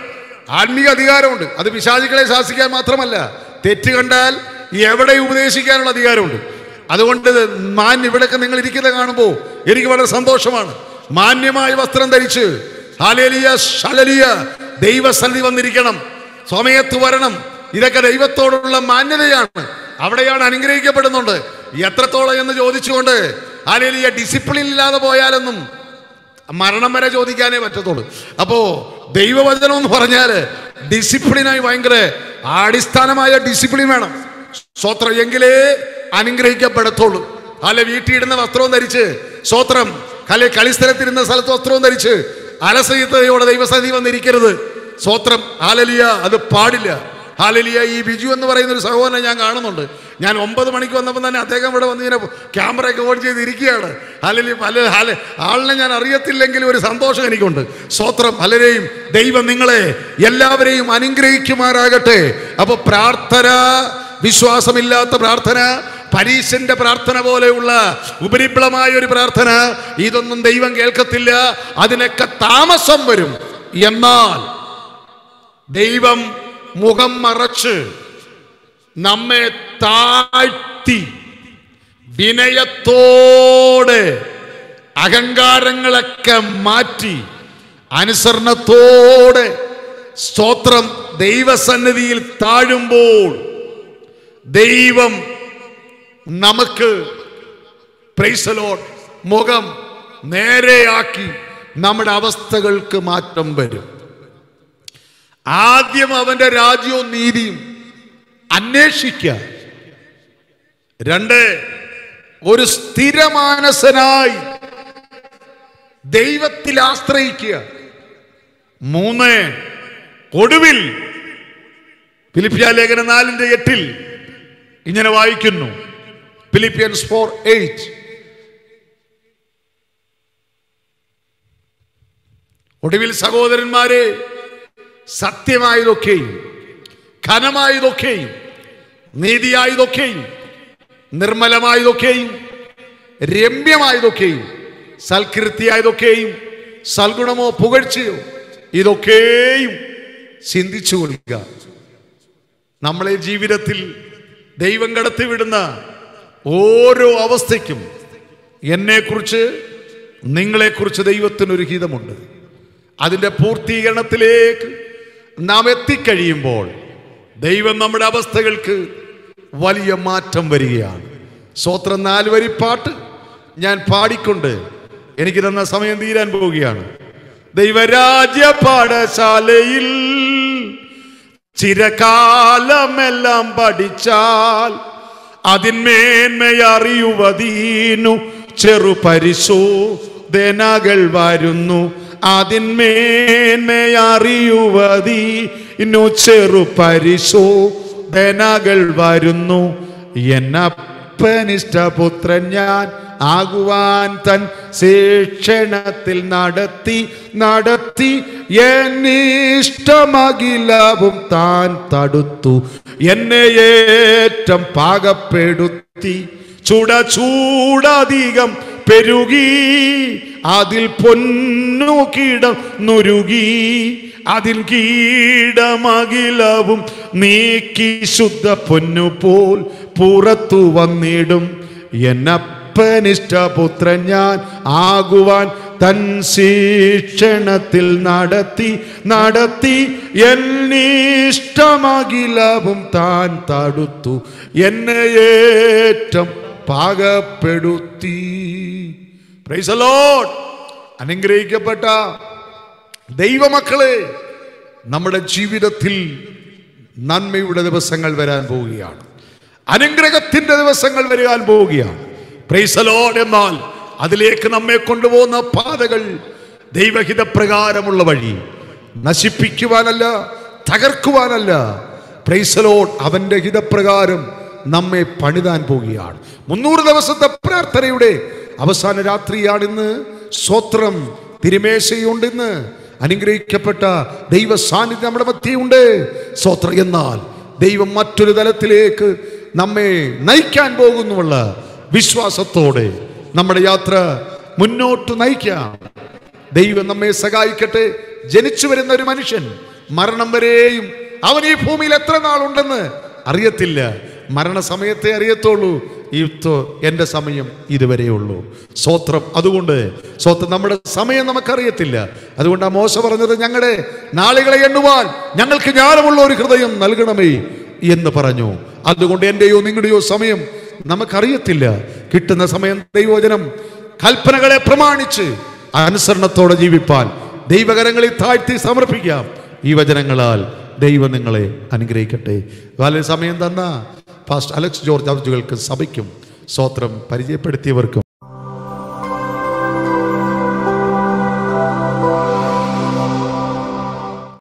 ആത്മീയ അധികാരമുണ്ട്. അത് പിശാചുക്കളെ ശാസിക്കാൻ മാത്രമല്ല, തെറ്റ് കണ്ടാൽ എവിടെ ഉപദേശിക്കാനുള്ള അധികാരമുണ്ട്. അതുകൊണ്ട് മാന്യ ഇവിടെയൊക്കെ നിങ്ങൾ ഇരിക്കുന്നത് കാണുമ്പോൾ എനിക്ക് വളരെ സന്തോഷമാണ്. മാന്യമായ വസ്ത്രം ധരിച്ച് ഹല്ലേലൂയ ഹല്ലേലൂയ ദൈവസന്നിധി വന്നിരിക്കണം, സമയത്ത് വരണം. ഇതൊക്കെ ദൈവത്തോടുള്ള മാന്യതയാണ്. അവിടെയാണ് അനുഗ്രഹിക്കപ്പെടുന്നുണ്ട്. എത്രത്തോളം എന്ന് ചോദിച്ചുകൊണ്ട് ഹല്ലേലൂയ ഡിസിപ്ലിൻ ഇല്ലാതെ പോയാലൊന്നും മരണം വരെ ചോദിക്കാനേ പറ്റത്തുള്ളൂ. അപ്പോ ദൈവവചനം എന്ന് പറഞ്ഞാൽ ഡിസിപ്ലിനായി ഭയങ്കര അടിസ്ഥാനമായ ഡിസിപ്ലിൻ വേണം. സ്വത്രം എങ്കിലേ അനുഗ്രഹിക്കപ്പെടത്തുള്ളൂ. അല്ലെ വീട്ടിലിടുന്ന വസ്ത്രവും ധരിച്ച് സ്വത്രം അല്ലെ കളിസ്ഥലത്തിരുന്ന സ്ഥലത്ത് വസ്ത്രവും ധരിച്ച് അലസയുദ്ധയോടെ ദൈവസന്നിധി വന്നിരിക്കരുത്. സ്വത്രം ഹല്ലേലൂയ, അത് പാടില്ല. ഹല്ലേലൂയ. ഈ ബിജു എന്ന് പറയുന്ന ഒരു സഹോദരനെ ഞാൻ കാണുന്നുണ്ട്. ഞാൻ ഒമ്പത് മണിക്ക് വന്നപ്പോൾ തന്നെ അദ്ദേഹം ഇവിടെ വന്ന് ഇങ്ങനെ ക്യാമറയൊക്കെ ഓൺ ചെയ്തിരിക്കുകയാണ്. ഹല്ലേലൂയ. പല ഹല ആളിനെ ഞാൻ അറിയത്തില്ലെങ്കിലും ഒരു സന്തോഷം എനിക്കുണ്ട്. സ്വത്രം ഹല്ലേലൂയ. ദൈവം നിങ്ങളെ എല്ലാവരെയും അനുഗ്രഹിക്കുമാറാകട്ടെ. അപ്പൊ പ്രാർത്ഥന, വിശ്വാസമില്ലാത്ത പ്രാർത്ഥന, പരീശന്റെ പ്രാർത്ഥന പോലെയുള്ള ഉപരിപ്ലമായ ഒരു പ്രാർത്ഥന, ഇതൊന്നും ദൈവം കേൾക്കത്തില്ല. അതിനൊക്കെ താമസം വരും. എന്നാൽ ദൈവം മുഖം മറച്ച് നമ്മെ താഴ്ത്തി വിനയത്തോടെ അഹങ്കാരങ്ങളൊക്കെ മാറ്റി അനുസരണത്തോടെ സ്തോത്രം ദൈവസന്നിധിയിൽ താഴുമ്പോൾ ദൈവം നമുക്ക് പ്രൈസ് ദി ലോർഡ് മുഖം നേരെയാക്കി നമ്മുടെ അവസ്ഥകൾക്ക് മാറ്റം വരും. ആദ്യം അവന്റെ രാജ്യവും നീതിയും അന്വേഷിക്കുക. രണ്ട്, ഒരു സ്ഥിരമാനസനായി ദൈവത്തിൽ ആശ്രയിക്കുക. മൂന്ന്, ഒടുവിൽ ഫിലിപ്പിയ ലേഖനം നാലിന്റെ എട്ടിൽ ഇങ്ങനെ വായിക്കുന്നു. ഫിലിപ്പിയൻസ് ഫോർ എയ്റ്റ്, ഒടുവിൽ സഹോദരന്മാരെ, സത്യമായതൊക്കെയും ഘനമായതൊക്കെയും നീതിയായതൊക്കെയും നിർമ്മലമായതൊക്കെയും രമ്യമായതൊക്കെയും സൽകീർത്തിയായതൊക്കെയും സൽഗുണമോ പുകഴ്ചയോ ഇതൊക്കെയും ചിന്തിച്ചു കൊള്ളുക. നമ്മളെ ജീവിതത്തിൽ ദൈവം കടത്തിവിടുന്ന ഓരോ അവസ്ഥയ്ക്കും എന്നെക്കുറിച്ച് നിങ്ങളെക്കുറിച്ച് ദൈവത്തിനൊരു ഹിതമുണ്ട്. അതിൻ്റെ പൂർത്തീകരണത്തിലേക്ക് നാം എത്തിക്കഴിയുമ്പോൾ ദൈവം നമ്മുടെ അവസ്ഥകൾക്ക് വലിയ മാറ്റം വരികയാണ്. സ്തോത്രം. നാല് വരി പാട്ട് ഞാൻ പാടിക്കൊണ്ട് എനിക്ക് തന്ന സമയം തീരാൻ പോവുകയാണ്. ദൈവരാജ്യ പാഠശാലയിൽ ചിരകാലമെല്ലാം പഠിച്ചാൽ അതിന്മേന്മയറിയുവതീനു ചെറു പരിശോധനകൾ വരുന്നു. അതിന്മേന്മയറിയുവതീനു ചെറു പരിശോധനകൾ വരുന്നു. എന്നപ്പനിഷ്ടപുത്രൻ ഞാൻ ആകുവാൻ തൻ ശിക്ഷണത്തിൽ നടത്തി നടത്തി എന്നിഷ്ടമകിലവും താൻ തടുത്തു. എന്നെ ഏറ്റം പാകപ്പെടുത്തി ചൂട ചൂടധികം പെരുകി അതിൽ പൊന്നു കീടം നുരുകി അതിൽ കീടമകിലവും നീക്കി ശുദ്ധ പൊന്നു പോൽ പുറത്തു വന്നിടും. എന്നപ്പനിഷ്ടപുത്രൻ ഞാൻ ആകുവാൻ തൻ ശിക്ഷണത്തിൽ നടത്തി നടത്തി എന്നിഷ്ടമകിലവും താൻ തടുത്തു. എന്നെ ഏറ്റം പാകപ്പെടുത്തി. Price the Lord. അനുഗ്രഹിക്കപ്പെട്ട ദൈവമക്കളെ, നമ്മുടെ ജീവിതത്തിൽ നന്മയുടെ ദിവസങ്ങൾ വരാൻ പോവുകയാണ്. അനുഗ്രഹത്തിന്റെ ദിവസങ്ങൾ വരാൻ പോവുകയാണ്. Praise the Lord. എന്നാൽ അതിലേക്ക് നമ്മെ കൊണ്ടുപോകുന്ന പാതകൾ ദൈവഹിതപ്രകാരമുള്ള വഴി, നശിപ്പിക്കുവാനല്ല, തകർക്കുവാനല്ല. Praise the Lord. അവന്റെ ഹിതപ്രകാരം നമ്മെ പണിതാൻ പോവുകയാണ്. മുന്നൂറ് ദിവസത്തെ പ്രാർത്ഥനയുടെ അവസാന രാത്രിയാണിന്ന്. സ്തോത്രം. തിരുമേശയുണ്ട് ഇന്ന്. അനുഗ്രഹിക്കപ്പെട്ട ദൈവ സാന്നിധ്യം നമ്മുടെ മധ്യയുണ്ട്. സ്തോത്രം. എന്നാൽ ദൈവം മറ്റൊരു തലത്തിലേക്ക് നമ്മെ നയിക്കാൻ പോകുന്നുള്ള വിശ്വാസത്തോടെ നമ്മുടെ യാത്ര മുന്നോട്ട് നയിക്കാം. ദൈവം നമ്മെ സഹായിക്കട്ടെ. ജനിച്ചു വരുന്ന ഒരു മനുഷ്യൻ മരണം വരെയും അവൻ ഈ ഭൂമിയിൽ എത്ര നാളുണ്ടെന്ന് അറിയത്തില്ല. മരണസമയത്തെ അറിയത്തുള്ളൂ. ഇത്തോ എൻ്റെ സമയം ഇതുവരെയുള്ളൂ. സ്തോത്രം. അതുകൊണ്ട് സ്തോത്രം, നമ്മുടെ സമയം നമുക്കറിയത്തില്ല. അതുകൊണ്ട് ആ മോശ പറഞ്ഞത്, ഞങ്ങളുടെ നാളുകളെ എണ്ണുവാൻ ഞങ്ങൾക്ക് ജ്ഞാനമുള്ള ഒരു ഹൃദയം നൽകണമേ എന്ന് പറഞ്ഞു. അതുകൊണ്ട് എൻ്റെയോ നിങ്ങളുടെയോ സമയം നമുക്കറിയത്തില്ല. കിട്ടുന്ന സമയം ദൈവവചനം കൽപ്പനകളെ പ്രമാണിച്ച് അനുസരണത്തോടെ ജീവിപ്പാൻ ദൈവകരങ്ങളിൽ താഴ്ത്തി സമർപ്പിക്കാം. ഈ വചനങ്ങളാൽ ദൈവം നിങ്ങളെ അനുഗ്രഹിക്കട്ടെ. വളരെ സമയം തന്ന പാസ്റ്റർ അലക്സ് ജോർജ് അവറുകൾക്ക്, സഭയ്ക്കും സ്തോത്രം, പരിചയപ്പെടുത്തിയവർക്കും